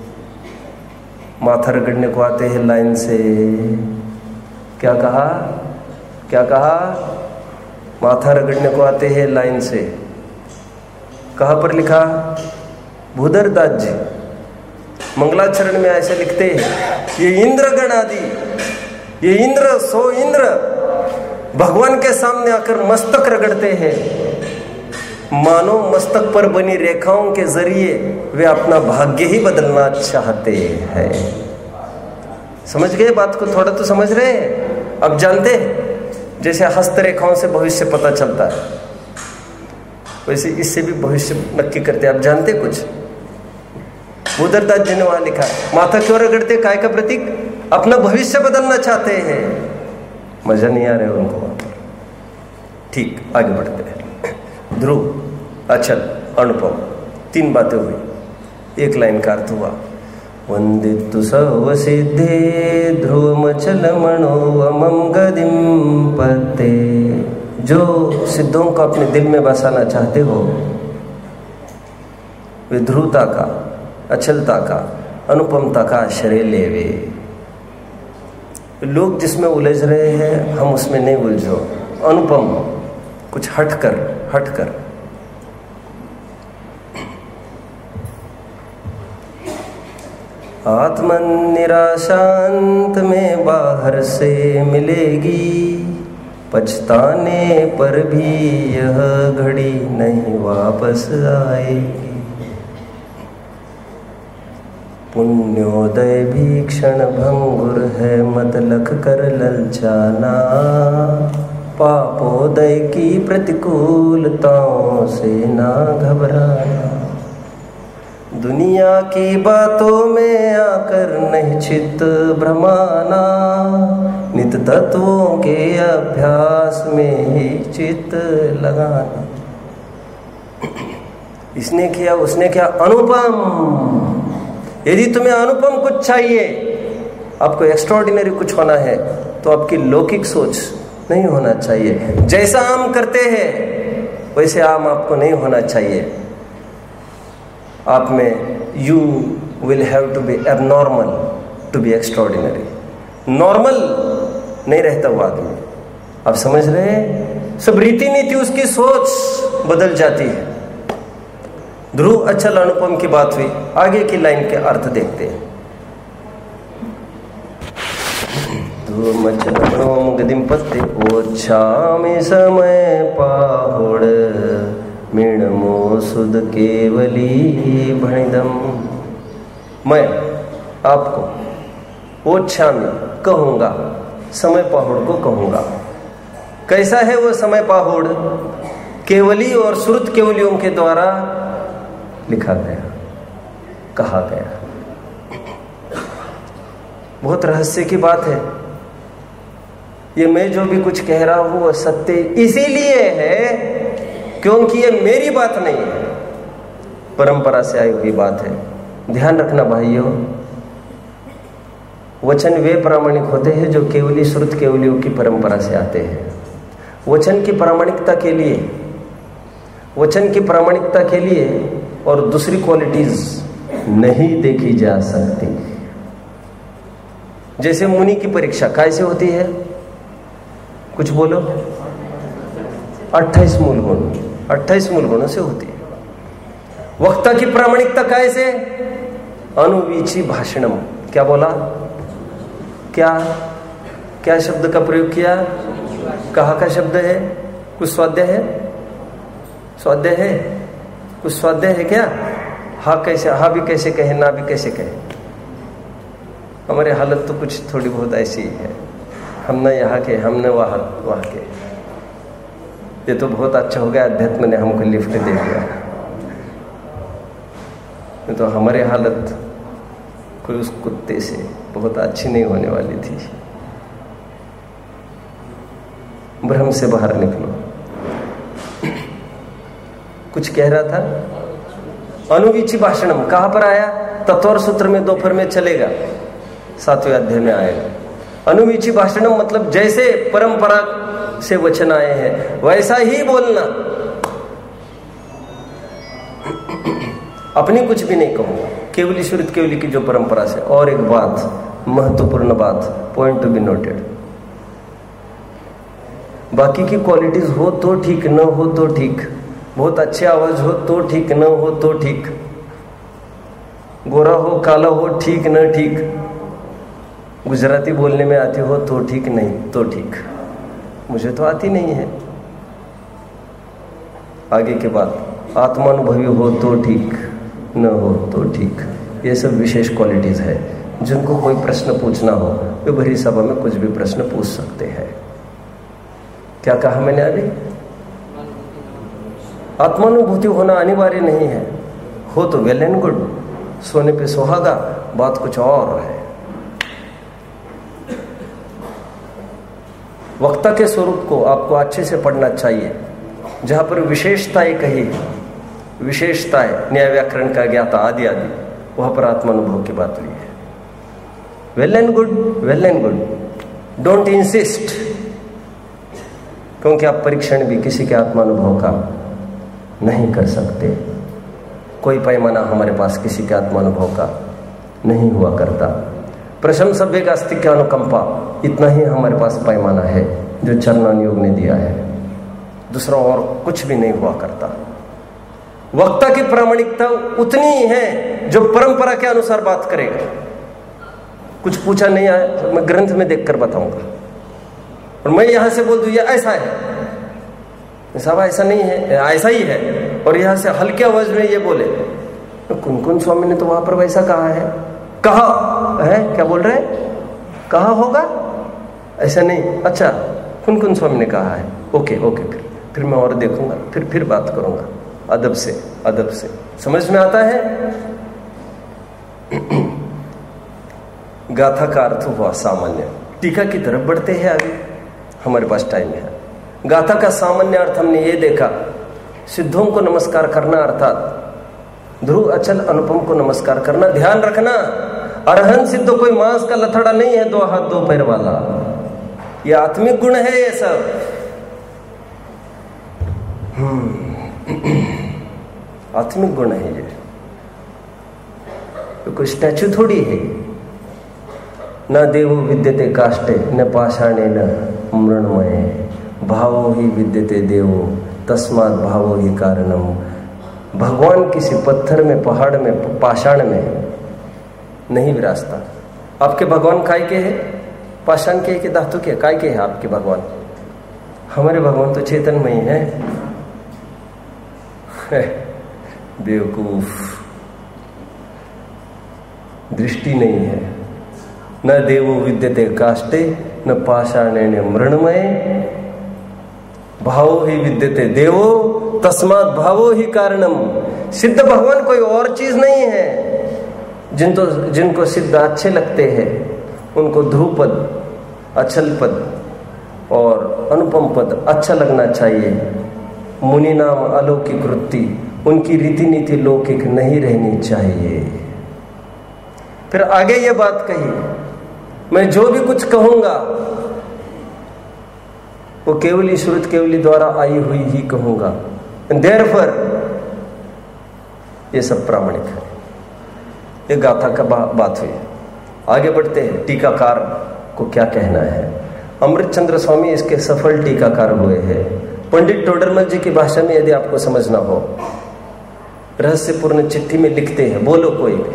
[SPEAKER 1] माथा रगड़ने को आते हैं लाइन से। क्या कहा, क्या कहा? माथा रगड़ने को आते हैं लाइन से। कहाँ पर लिखा? भूधर दास जी मंगलाचरण में ऐसे लिखते हैं, ये इंद्रगण आदि, ये इंद्र सो इंद्र भगवान के सामने आकर मस्तक रगड़ते हैं, मानो मस्तक पर बनी रेखाओं के जरिए वे अपना भाग्य ही बदलना चाहते हैं। समझ गए बात को? थोड़ा तो समझ रहे हैं? अब जानते हैं जैसे हस्त रेखाओं से भविष्य पता चलता है, वैसे इससे भी भविष्य नक्की करते हैं। आप जानते कुछ? उदरदास जी ने वहां लिखा, माथा क्यों रगड़ते? काय का प्रतीक? अपना भविष्य बदलना चाहते हैं। मजा नहीं आ रहा है उनको। ठीक, आगे बढ़ते हैं। ध्रुव, अचल, अनुपम, तीन बातें हुई, एक लाइन का अर्थ हुआ। वंदितु सर्व सिद्धे ध्रुवमचल मनोवमं गदिं पते। जो सिद्धों को अपने दिल में बसाना चाहते हो, वे ध्रुवता का, अचलता का, अनुपमता का आश्रय लेवे। लोग जिसमें उलझ रहे हैं, हम उसमें नहीं उलझो। अनुपम, कुछ हटकर, हटकर। आत्मन निराशांत में बाहर से मिलेगी, पछताने पर भी यह घड़ी नहीं वापस आएगी। पुण्योदय भी क्षण भंगुर है, मत लख कर ललचाना। पापोदय की प्रतिकूलताओं से ना घबराना। दुनिया की बातों में आकर नहीं चित्त भ्रमाना। नित तत्वों के अभ्यास में ही चित्त लगाना। इसने किया, उसने किया, अनुपम। यदि तुम्हें अनुपम कुछ चाहिए, आपको एक्स्ट्राऑर्डिनरी कुछ होना है, तो आपकी लौकिक सोच नहीं होना चाहिए। जैसा आम करते हैं वैसे आम आपको नहीं होना चाहिए। आप में you will have to be abnormal to be extraordinary. Normal नहीं रहता वो आदमी। आप समझ रहे हैं? सब रीति नीति, उसकी सोच बदल जाती है। ध्रुव, अचल, अनुपम की बात हुई। आगे की लाइन के अर्थ देखते हैं। ध्रुव अचल मनोम गदिम पत्ते ओछामि समय पाहुड़ मीणमो सुद केवली भणिदम। मैं आपको ओछामि कहूंगा, समय पाहुड़ को कहूंगा। कैसा है वो समय पाहुड़? केवली और श्रुत केवलियों के द्वारा लिखा गया, कहा गया। बहुत रहस्य की बात है। ये मैं जो भी कुछ कह रहा हूं वो सत्य इसीलिए है क्योंकि ये मेरी बात नहीं है, परंपरा से आई हुई बात है। ध्यान रखना भाइयों, वचन वे प्रामाणिक होते हैं जो केवली श्रुत केवलियों की परंपरा से आते हैं। वचन की प्रामाणिकता के लिए, वचन की प्रामाणिकता के लिए और दूसरी क्वालिटीज नहीं देखी जा सकती। जैसे मुनि की परीक्षा कैसे होती है? कुछ बोलो। अट्ठाईस मूल गुण, अट्ठाईस मूल गुणों से होती है। वक्ता की प्रामाणिकता कैसे? अनुवीची भाषणम। क्या बोला? क्या क्या शब्द का प्रयोग किया? कहा का शब्द है? कुछ स्वाध्याय है? स्वाध्याय है? कुछ स्वाध्याय है क्या? हाँ कैसे, हाँ भी कैसे कहे, ना भी कैसे कहे? हमारी हालत तो कुछ थोड़ी बहुत ऐसी ही है। हम न यहाँ के, हम न वहाँ वहाँ के। ये तो बहुत अच्छा हो गया, अध्यात्म ने हमको लिफ्ट दे दिया। तो हमारी हालत कोई उस कुत्ते से बहुत अच्छी नहीं होने वाली थी। भ्रम से बाहर निकलो। कुछ कह रहा था। अनुवीची भाषणम कहाँ पर आया? तत्वर सूत्र में दोपहर में चलेगा, सातवें अध्याय में आएगा। अनुमीची भाषणम मतलब जैसे परंपरा से वचन आए हैं वैसा ही बोलना, अपनी कुछ भी नहीं कहूंगा, केवली श्रुत केवली की जो परंपरा से। और एक बात, महत्वपूर्ण बात, पॉइंट टू बी नोटेड, बाकी की क्वालिटीज हो तो ठीक, न हो तो ठीक, बहुत अच्छी आवाज हो तो ठीक, न हो तो ठीक, गोरा हो काला हो ठीक न ठीक, गुजराती बोलने में आती हो तो ठीक, नहीं तो ठीक, मुझे तो आती नहीं है। आगे के बाद, आत्मानुभवी हो तो ठीक, न हो तो ठीक, ये सब विशेष क्वालिटीज है। जिनको कोई प्रश्न पूछना हो वे भरी सभा में कुछ भी प्रश्न पूछ सकते हैं। क्या कहा मैंने अभी? आत्मानुभूति होना अनिवार्य नहीं है, हो तो वेल एंड गुड, सोने पे सुहागा, बात कुछ और है। वक्ता के स्वरूप को आपको अच्छे से पढ़ना चाहिए। जहां पर विशेषताएं कही, विशेषताएं न्याय व्याकरण का ज्ञाता आदि आदि, वहां पर आत्मानुभव की बात हुई है। Well and good, well and good, don't insist, क्योंकि आप परीक्षण भी किसी के आत्मानुभव का नहीं कर सकते। कोई पैमाना हमारे पास किसी के आत्मानुभव का नहीं हुआ करता। प्रशंसा वेग अस्तित्व अनुकंपा, इतना ही हमारे पास पैमाना है जो चरणान योग ने दिया है, दूसरा और कुछ भी नहीं हुआ करता। वक्ता की प्रामाणिकता उतनी ही है जो परंपरा के अनुसार बात करेगा। कुछ पूछा नहीं आया तो मैं ग्रंथ में देखकर बताऊंगा, और मैं यहां से बोल दूं ये ऐसा है, साहब ऐसा नहीं है, ऐसा ही है, और यहां से हल्के आवाज में ये बोले, कुन कुन स्वामी ने तो वहां पर वैसा कहा है, कहा है, क्या बोल रहे हैं, कहा होगा, ऐसा नहीं, अच्छा कुन कुन स्वामी ने कहा है, ओके ओके, फिर फिर मैं और देखूंगा, फिर फिर बात करूंगा, अदब से, अदब से। समझ में आता है? गाथा का अर्थ हुआ सामान्य। टीका की तरफ बढ़ते हैं आगे, हमारे पास टाइम है। गाथा का सामान्य अर्थ हमने ये देखा, सिद्धों को नमस्कार करना, अर्थात ध्रुव अचल अनुपम को नमस्कार करना। ध्यान रखना, अरहंत सिद्ध कोई मांस का लथड़ा नहीं है, दो हाथ दो पैर वाला, ये आत्मिक गुण है। ये सब आत्मिक गुण है, ये तो कोई स्टैचू थोड़ी है। न देवो विद्यते काष्ठे न पाषाणे न मृण्मये, भावो ही विद्यते देवो तस्मात् भावो ही कारणम। भगवान किसी पत्थर में, पहाड़ में, पाषाण में नहीं विराजता। आपके भगवान काय के है? पाषाण के, के धातु के, काय के है आपके भगवान? हमारे भगवान तो चेतनमय है। बेवकूफ, दृष्टि नहीं है। न देवो विद्यते काष्ठे न पाषाणेन मृण्मये, भावो ही विद्यते देवो तस्मात् भावो ही कारणम। सिद्ध भगवान कोई और चीज नहीं है। जिनको जिनको सिद्ध अच्छे लगते हैं उनको ध्रुव पद, अचल पद और अनुपम पद अच्छा लगना चाहिए। मुनि नाम अलौकिक वृत्ति, उनकी रीति नीति लौकिक नहीं रहनी चाहिए। फिर आगे ये बात कही, मैं जो भी कुछ कहूंगा वो केवली श्रुत केवली द्वारा आई हुई ही कहूंगा। देयरफॉर ये सब प्रामाणिक है। ये गाथा का बा, बात हुई। आगे बढ़ते हैं, टीकाकार को क्या कहना है। अमृत चंद्र स्वामी इसके सफल टीकाकार हुए हैं। पंडित टोडरमल जी की भाषा में यदि आपको समझना हो, रहस्यपूर्ण चिट्ठी में लिखते हैं, बोलो कोई भी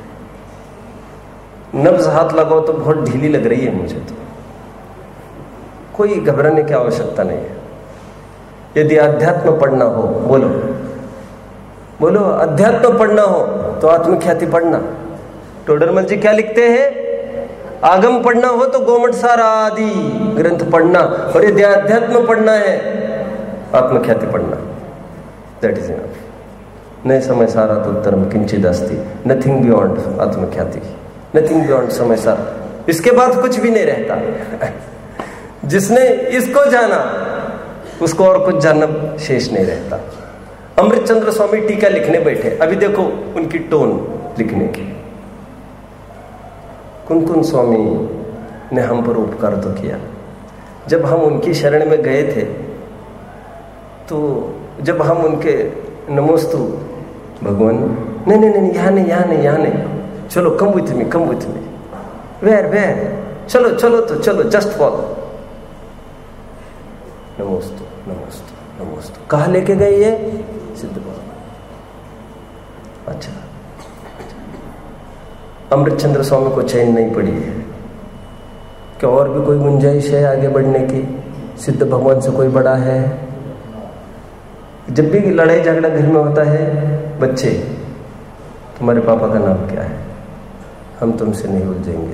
[SPEAKER 1] नब्ज हाथ लगाओ तो बहुत ढीली लग रही है मुझे, तो कोई घबराने की आवश्यकता नहीं है। यदि अध्यात्म पढ़ना हो, बोलो बोलो अध्यात्म पढ़ना हो तो आत्मख्याति पढ़ना। टोडरमल जी क्या लिखते हैं? आगम पढ़ना हो तो गोमट सार आदि ग्रंथ पढ़ना, और यदि अध्यात्म पढ़ना है आत्मख्याति पढ़ना। That is enough. नहीं समय सारा तो उत्तरम किंचित अस्ति, nothing beyond Atmakhyati, nothing beyond समय सारा। इसके बाद कुछ भी नहीं रहता। जिसने इसको जाना उसको और कुछ जानना शेष नहीं रहता। अमृत चंद्र स्वामी टीका लिखने बैठे, अभी देखो उनकी टोन लिखने की। कुन कुन स्वामी ने हम पर उपकार तो किया। जब हम उनकी शरण में गए थे तो जब हम उनके नमोस्तु भगवान, नहीं नहीं नहीं यहाँ नहीं यहाँ नहीं यहाँ नहीं, चलो come with me come with me, where where, चलो चलो तो चलो, जस्ट फॉलो, नमोस्तु नमोस्तु नमोस्तु। कहाँ लेके गए ये? सिद्ध भगवान। अच्छा, अमृतचंद्र स्वामी को चैन नहीं पड़ी है। क्या और भी कोई गुंजाइश है आगे बढ़ने की? सिद्ध भगवान से कोई बड़ा है? जब भी लड़ाई झगड़ा घर में होता है, बच्चे तुम्हारे पापा का नाम क्या है? हम तुमसे नहीं उलझेंगे।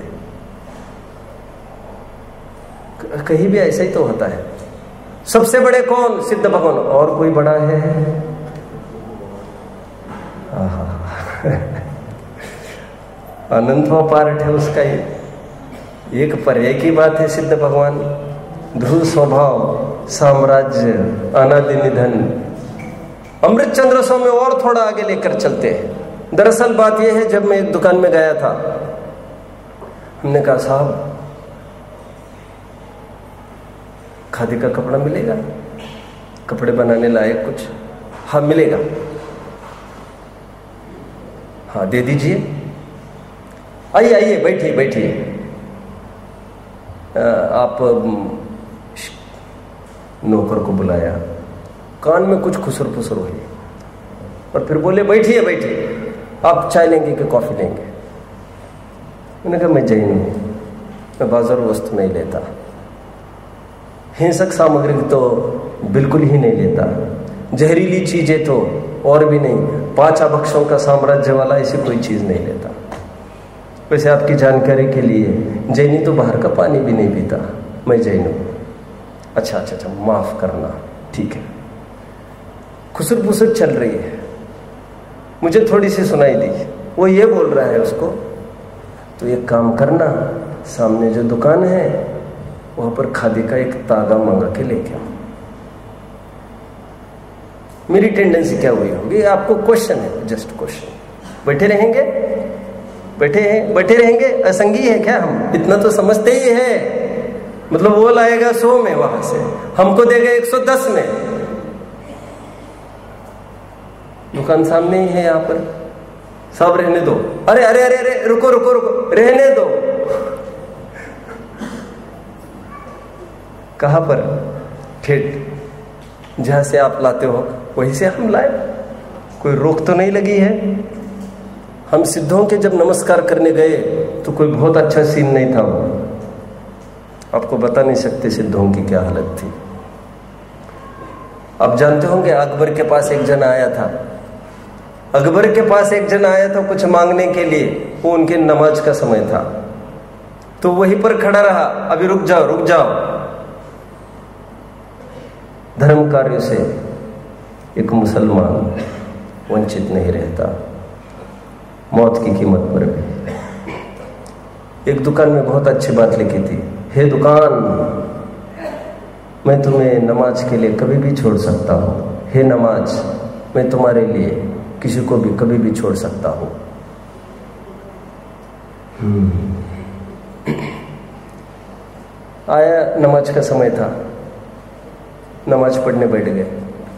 [SPEAKER 1] कहीं भी ऐसा ही तो होता है। सबसे बड़े कौन? सिद्ध भगवान। और कोई बड़ा है? अनंतवा पार्ट है उसका। ही एक पर एक ही बात है। सिद्ध भगवान ध्रुव स्वभाव, साम्राज्य, अनादि निधन। अमृतचंद्र स्वामी और थोड़ा आगे लेकर चलते हैं। दरअसल बात यह है, जब मैं एक दुकान में गया था, हमने कहा साहब खादी का कपड़ा मिलेगा? कपड़े बनाने लायक कुछ? हाँ मिलेगा। हाँ दे दीजिए। आइए आइए बैठिए बैठिए। आप नौकर को बुलाया, कान में कुछ खुसर फुसर हुई और फिर बोले बैठिए बैठिए, आप चाय लेंगे कि कॉफी लेंगे? मैंने कहा मैं जैन हूँ, मैं बाजारू वस्तु नहीं लेता, हिंसक सामग्री तो बिल्कुल ही नहीं लेता, जहरीली चीजें तो और भी नहीं, पांच अभक्षों का साम्राज्य वाला ऐसी कोई चीज नहीं लेता। वैसे आपकी जानकारी के लिए, जैनी तो बाहर का पानी भी नहीं पीता, मैं जैन हूँ। अच्छा अच्छा अच्छा माफ करना, ठीक है। खुसर फुसर चल रही है, मुझे थोड़ी सी सुनाई दी। वो ये बोल रहा है उसको, तो एक काम करना, सामने जो दुकान है वहां पर खादी का एक तागा मंगा के लेके आओ। मेरी टेंडेंसी क्या हुई होगी? आपको क्वेश्चन है, जस्ट क्वेश्चन। बैठे रहेंगे? बैठे हैं बैठे रहेंगे? असंगी है क्या हम? इतना तो समझते ही है। मतलब वो लाएगा सौ में वहां से, हमको देगा एक सौ दस में। दुकान सामने ही है यहाँ पर। सब रहने दो। अरे अरे अरे अरे रुको रुको रुको, रहने दो। कहां पर? ठेठ जहां से आप लाते हो वहीं से हम लाए, कोई रोक तो नहीं लगी है। हम सिद्धों के जब नमस्कार करने गए तो कोई बहुत अच्छा सीन नहीं था वो, आपको बता नहीं सकते सिद्धों की क्या हालत थी। आप जानते होंगे अकबर के पास एक जन आया था, अकबर के पास एक जन आया था कुछ मांगने के लिए, वो उनके नमाज का समय था, तो वहीं पर खड़ा रहा, अभी रुक जाओ रुक जाओ। धर्म कार्य से एक मुसलमान वंचित नहीं रहता, मौत की कीमत पर भी। एक दुकान में बहुत अच्छी बात लिखी थी, हे दुकान, मैं तुम्हें नमाज के लिए कभी भी छोड़ सकता हूँ। हे नमाज, मैं तुम्हारे लिए किसी को भी कभी भी छोड़ सकता हूँ। आया नमाज का समय था, नमाज पढ़ने बैठ गए।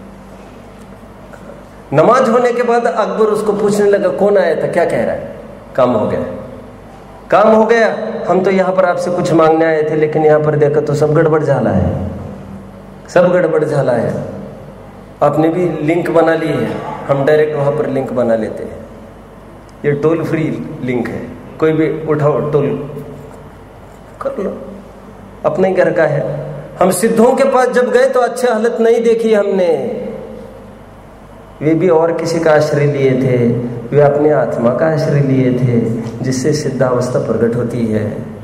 [SPEAKER 1] नमाज होने के बाद अकबर उसको पूछने लगा कौन आया था, क्या कह रहा है? काम हो गया, काम हो गया, हम तो यहाँ पर आपसे कुछ मांगने आए थे, लेकिन यहाँ पर देखा तो सब गड़बड़ झाला है, सब गड़बड़ झाला है। आपने भी लिंक बना ली है, हम डायरेक्ट वहाँ पर लिंक बना लेते हैं। ये टोल फ्री लिंक है, कोई भी उठाओ टोल कर लो, अपने घर का है। हम सिद्धों के पास जब गए तो अच्छी हालत नहीं देखी हमने, वे भी और किसी का आश्रय लिए थे, वे अपने आत्मा का आश्रय लिए थे जिससे सिद्धावस्था प्रकट होती है।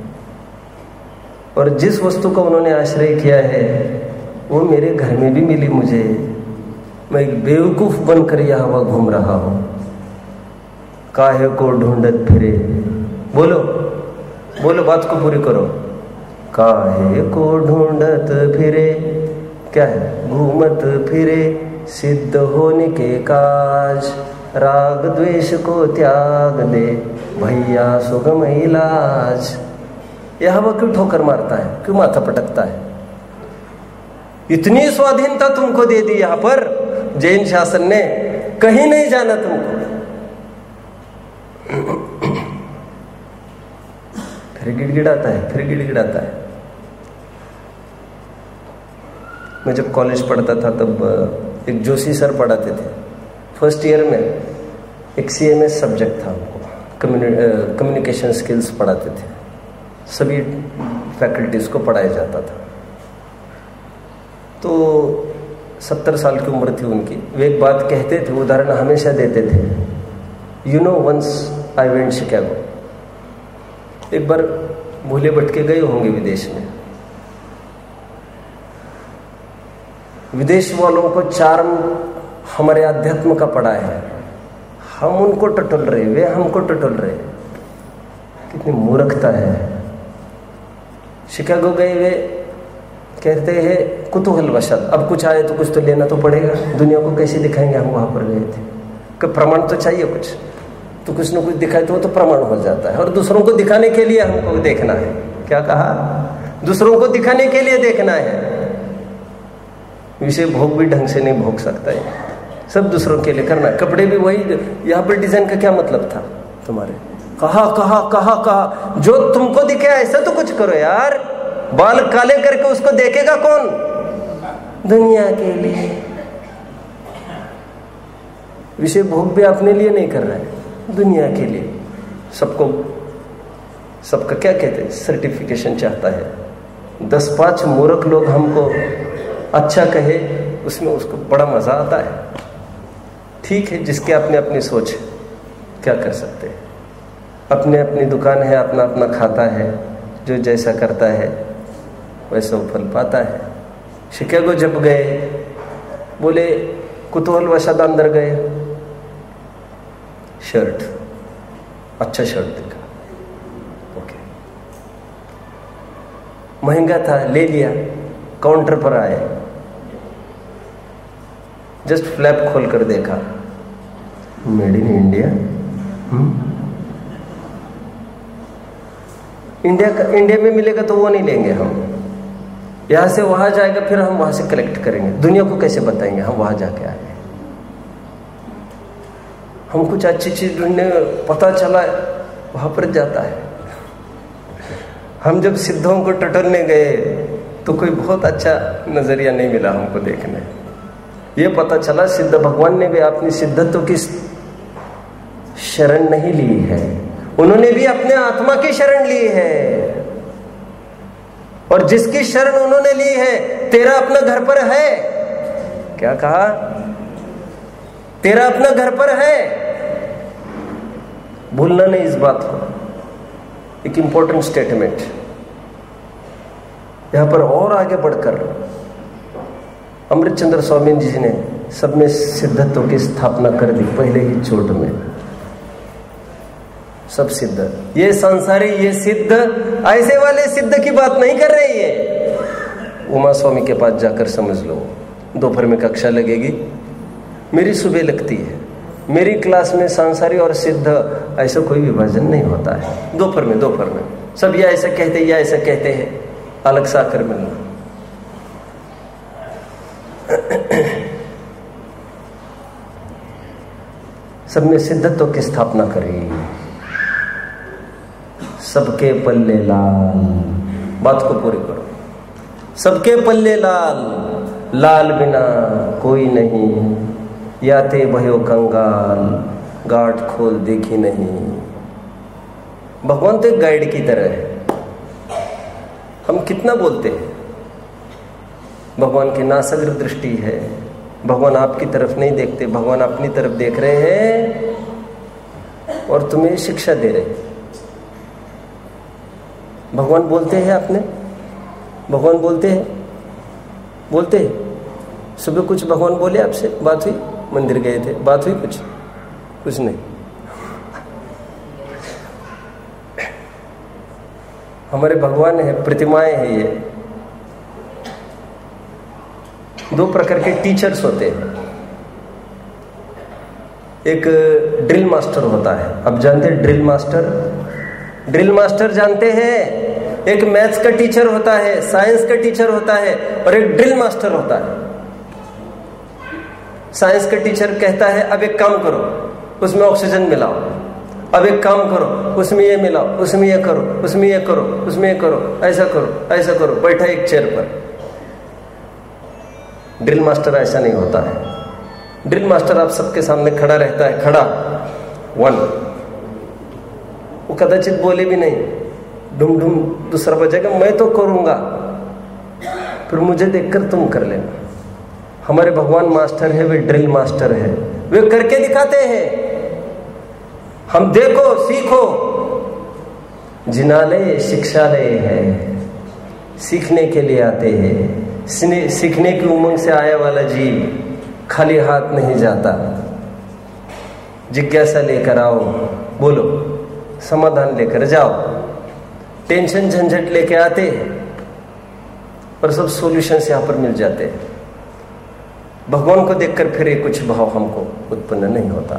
[SPEAKER 1] और जिस वस्तु का उन्होंने आश्रय किया है वो मेरे घर में भी मिली मुझे। मैं एक बेवकूफ बनकर यहाँ वहाँ घूम रहा हूँ, काहे को ढूंढत फिरे। बोलो बोलो, बात को पूरी करो। काहे को ढूंढत फिरे, क्या है? घूमत फिरे सिद्ध होने के काज। राग द्वेष को त्याग दे भैया सुगम इलाज। यह हवा क्यों ठोकर मारता है, क्यों माथा पटकता है? इतनी स्वाधीनता तुमको दे दी यहां पर जैन शासन ने, कहीं नहीं जाना तुमको। फिर गिड़गिड़ाता है, फिर गिड़गिड़ाता है। मैं जब कॉलेज पढ़ता था तब एक जोशी सर पढ़ाते थे। फर्स्ट ईयर में एक सी एम एस सब्जेक्ट था, हमको कम्युनिकेशन स्किल्स पढ़ाते थे। सभी फैकल्टीज को पढ़ाया जाता था। तो सत्तर साल की उम्र थी उनकी। वे एक बात कहते थे, उदाहरण हमेशा देते थे। You know once I went Chicago. एक बार भूले भटके गए होंगे विदेश में। विदेश वालों को चार्म हमारे अध्यात्म का पड़ा है, हम उनको टटोल रहे, वे हमको टटोल रहे। कितनी मूर्खता है। शिकागो गए, वे कहते हैं कुतूहल वशत, अब कुछ आए तो कुछ तो लेना तो पड़ेगा, दुनिया को कैसे दिखाएंगे हम वहां पर गए थे। कि प्रमाण तो चाहिए कुछ, तो कुछ न कुछ दिखाए तो वो तो प्रमाण हो जाता है। और दूसरों को दिखाने के लिए हमको देखना है। क्या कहा? दूसरों को दिखाने के लिए देखना है। विषय भोग भी ढंग से नहीं भोग सकता है, सब दूसरों के लिए करना है। कपड़े भी वही, यहाँ पर डिजाइन का क्या मतलब था तुम्हारे? कहा कहा कहा कहा जो तुमको दिखे ऐसा तो कुछ करो यार। बाल काले करके उसको देखेगा कौन? दुनिया के लिए। विषय भोग भी अपने लिए नहीं कर रहा है, दुनिया के लिए। सबको सबका क्या कहते हैं, सर्टिफिकेशन चाहता है। दस पांच मूर्ख लोग हमको अच्छा कहे, उसमें उसको बड़ा मजा आता है। ठीक है, जिसके अपने अपनी सोच है, क्या कर सकते हैं। अपने अपनी दुकान है, अपना अपना खाता है, जो जैसा करता है वैसा वो फल पाता है। शिकागो जब गए, बोले कुतूहल वशात अंदर गए, शर्ट, अच्छा शर्ट दिखा, ओके, महंगा था, ले लिया। काउंटर पर आए, जस्ट फ्लैप खोल कर देखा, मेड इन इंडिया। इंडिया का, इंडिया में मिलेगा तो वो नहीं लेंगे हम। यहां से वहां जाएगा, फिर हम वहां से कलेक्ट करेंगे। दुनिया को कैसे बताएंगे हम वहां जाके आए? हम कुछ अच्छी चीज ढूंढने, पता चला वहां पर जाता है। हम जब सिद्धों को टटोलने गए तो कोई बहुत अच्छा नजरिया नहीं मिला हमको देखने। ये पता चला सिद्ध भगवान ने भी अपनी सिद्धत्व की शरण नहीं ली है, उन्होंने भी अपने आत्मा की शरण ली है। और जिसकी शरण उन्होंने ली है, तेरा अपना घर पर है। क्या कहा? तेरा अपना घर पर है। भूलना नहीं इस बात को, एक इंपॉर्टेंट स्टेटमेंट। यहां पर और आगे बढ़कर अमृतचंद्र स्वामी जी ने सब में सिद्धत्व की स्थापना कर दी पहले ही चोट में। सब सिद्ध, ये संसारी, ये सिद्ध, ऐसे वाले सिद्ध की बात नहीं कर रही है। उमा स्वामी के पास जाकर समझ लो। दोपहर में कक्षा लगेगी, मेरी सुबह लगती है। मेरी क्लास में संसारी और सिद्ध ऐसा कोई विभाजन नहीं होता है। दोपहर में दोपहर में सब या ऐसा कहते हैं या ऐसा कहते हैं, अलग सा कर मिलना। सब में सिद्धत्व की स्थापना करी। सबके पल्ले लाल, बात को पूरी करो। सबके पल्ले लाल, लाल बिना कोई नहीं, याते भयो कंगाल, गांठ खोल देखी नहीं। भगवान तो एक गाइड की तरह है। हम कितना बोलते हैं, भगवान की नासग्र दृष्टि है, भगवान आपकी तरफ नहीं देखते, भगवान अपनी तरफ देख रहे हैं और तुम्हें शिक्षा दे रहे हैं। भगवान बोलते हैं, आपने भगवान बोलते हैं, बोलते हैं। सुबह कुछ भगवान बोले आपसे, बात हुई, मंदिर गए थे, बात हुई, कुछ कुछ नहीं। हमारे भगवान है, प्रतिमाएं हैं। ये दो प्रकार के टीचर्स होते हैं। एक ड्रिल मास्टर होता है। अब जानते हैं ड्रिल मास्टर? ड्रिल मास्टर जानते हैं? एक मैथ्स का टीचर होता है, साइंस का टीचर होता है, और एक ड्रिल मास्टर होता है। साइंस का टीचर कहता है अब एक काम करो, उसमें ऑक्सीजन मिलाओ, अब एक काम करो, उसमें ये मिलाओ, उसमें ये करो, उसमें ये करो, उसमें ये करो, ऐसा करो, ऐसा करो, बैठा एक चेयर पर। ड्रिल मास्टर ऐसा नहीं होता है। ड्रिल मास्टर आप सबके सामने खड़ा रहता है, खड़ा वन, वो कदाचित बोले भी नहीं, ढूम ढूम दूसरा बजेगा, मैं तो करूंगा, फिर मुझे देखकर तुम कर लेना। हमारे भगवान मास्टर है, वे ड्रिल मास्टर है, वे करके दिखाते हैं। हम देखो सीखो। जिनालय शिक्षालय है, सीखने के लिए आते हैं। सीखने की उमंग से आया वाला जीव खाली हाथ नहीं जाता। जिज्ञासा लेकर आओ, बोलो, समाधान लेकर जाओ। टेंशन झंझट लेके आते पर सब सॉल्यूशंस यहां पर मिल जाते हैं। भगवान को देखकर फिर ये कुछ भाव हमको उत्पन्न नहीं होता।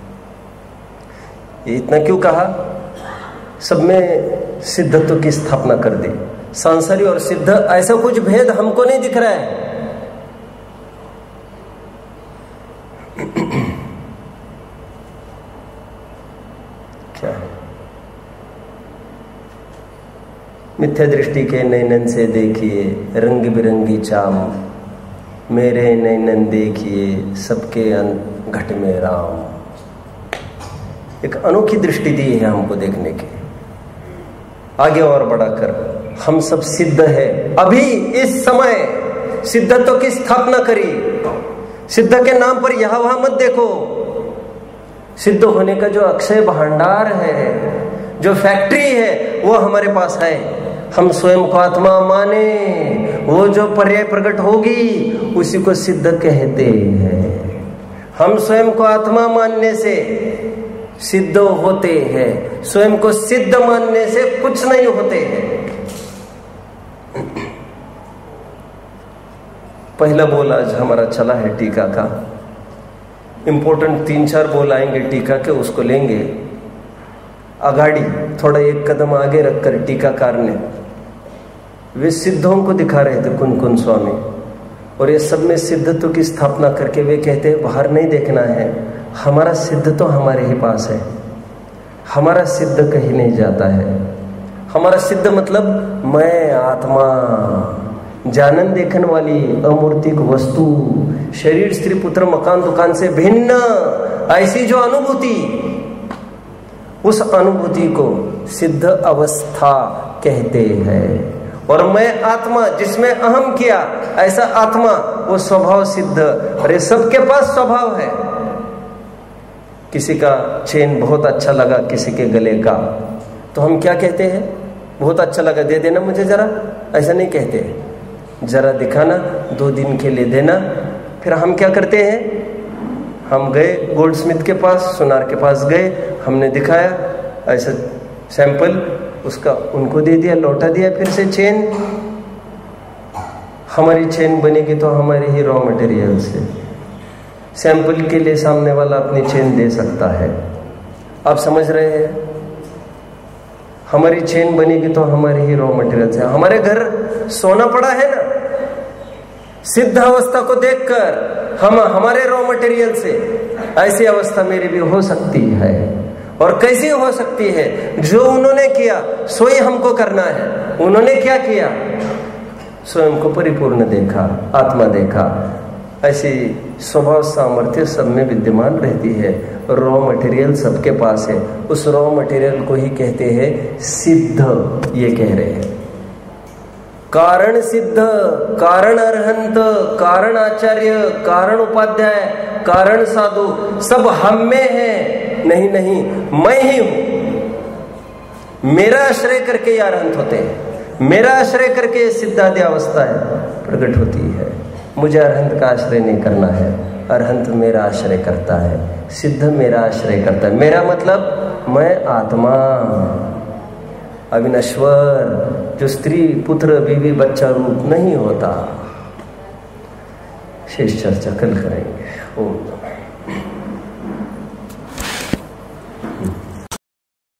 [SPEAKER 1] ये इतना क्यों कहा? सब में सिद्धत्व की स्थापना कर दी। सांसारिक और सिद्ध ऐसा कुछ भेद हमको नहीं दिख रहा है। क्या है? मिथ्या दृष्टि के नैनन से देखिए रंग बिरंगी चाम, मेरे नैनन देखिए सबके घट में राम। एक अनोखी दृष्टि दी है हमको देखने की। आगे और बढ़ाकर हम सब सिद्ध है। अभी इस समय सिद्धत्व की स्थापना करी। सिद्ध के नाम पर यहां वहां मत देखो। सिद्ध होने का जो अक्षय भंडार है, जो फैक्ट्री है, वो हमारे पास है। हम स्वयं को आत्मा माने, वो जो पर्याय प्रकट होगी उसी को सिद्ध कहते हैं। हम स्वयं को आत्मा मानने से सिद्ध होते हैं, स्वयं को सिद्ध मानने से कुछ नहीं होते हैं। पहला बोल आज हमारा चला है टीका का। इंपॉर्टेंट तीन चार बोल आएंगे टीका के, उसको लेंगे आगाड़ी। थोड़ा एक कदम आगे रखकर टीकाकार ने वे सिद्धों को दिखा रहे थे, कुन कुन स्वामी, और ये सब में सिद्धत्व की स्थापना करके वे कहते हैं बाहर नहीं देखना है, हमारा सिद्ध तो हमारे ही पास है। हमारा सिद्ध कहीं नहीं जाता है। हमारा सिद्ध मतलब मैं आत्मा, जानन देखने वाली अमूर्तिक वस्तु, शरीर स्त्री पुत्र मकान दुकान से भिन्न ऐसी जो अनुभूति, उस अनुभूति को सिद्ध अवस्था कहते हैं। और मैं आत्मा जिसमें अहम किया ऐसा आत्मा, वो स्वभाव सिद्ध। अरे सबके पास स्वभाव है। किसी का चेन बहुत अच्छा लगा किसी के गले का, तो हम क्या कहते हैं? बहुत अच्छा लगा, दे देना मुझे जरा। ऐसा नहीं कहते, जरा दिखाना, दो दिन के लिए देना। फिर हम क्या करते हैं? हम गए गोल्ड स्मिथ के पास, सुनार के पास गए, हमने दिखाया ऐसा सैंपल, उसका उनको दे दिया, लौटा दिया। फिर से चेन, हमारी चेन बनेगी तो हमारे ही रॉ मटेरियल से। सैंपल के लिए सामने वाला अपनी चेन दे सकता है। आप समझ रहे हैं? हमारी चेन बनेगी तो हमारे ही रॉ मटेरियल से। हमारे घर सोना पड़ा है ना, सिद्ध अवस्था को देखकर हम हमारे रॉ मटेरियल से, ऐसी अवस्था मेरी भी हो सकती है। और कैसी हो सकती है? जो उन्होंने किया सो ही हमको करना है। उन्होंने क्या किया? स्वयं को परिपूर्ण देखा, आत्मा देखा। ऐसी स्वभाव सामर्थ्य सब में विद्यमान रहती है। रॉ मटेरियल सबके पास है। उस रॉ मटेरियल को ही कहते हैं सिद्ध। ये कह रहे हैं कारण सिद्ध, कारण अरहंत, कारण आचार्य, कारण उपाध्याय, कारण साधु, सब हम में है। नहीं नहीं, मैं ही हूं। मेरा आश्रय करके ये अरहंत होते हैं। मेरा आश्रय करके सिद्धादि अवस्थाएं प्रकट होती है। मुझे अरहंत का आश्रय नहीं करना है। अरहंत मेरा आश्रय करता है, सिद्ध मेरा आश्रय करता है। मेरा मतलब मैं आत्मा, अविनश्वर, जो स्त्री पुत्र बीवी बच्चा रूप नहीं होता। शेष चर्चा कल करेंगे। ओम।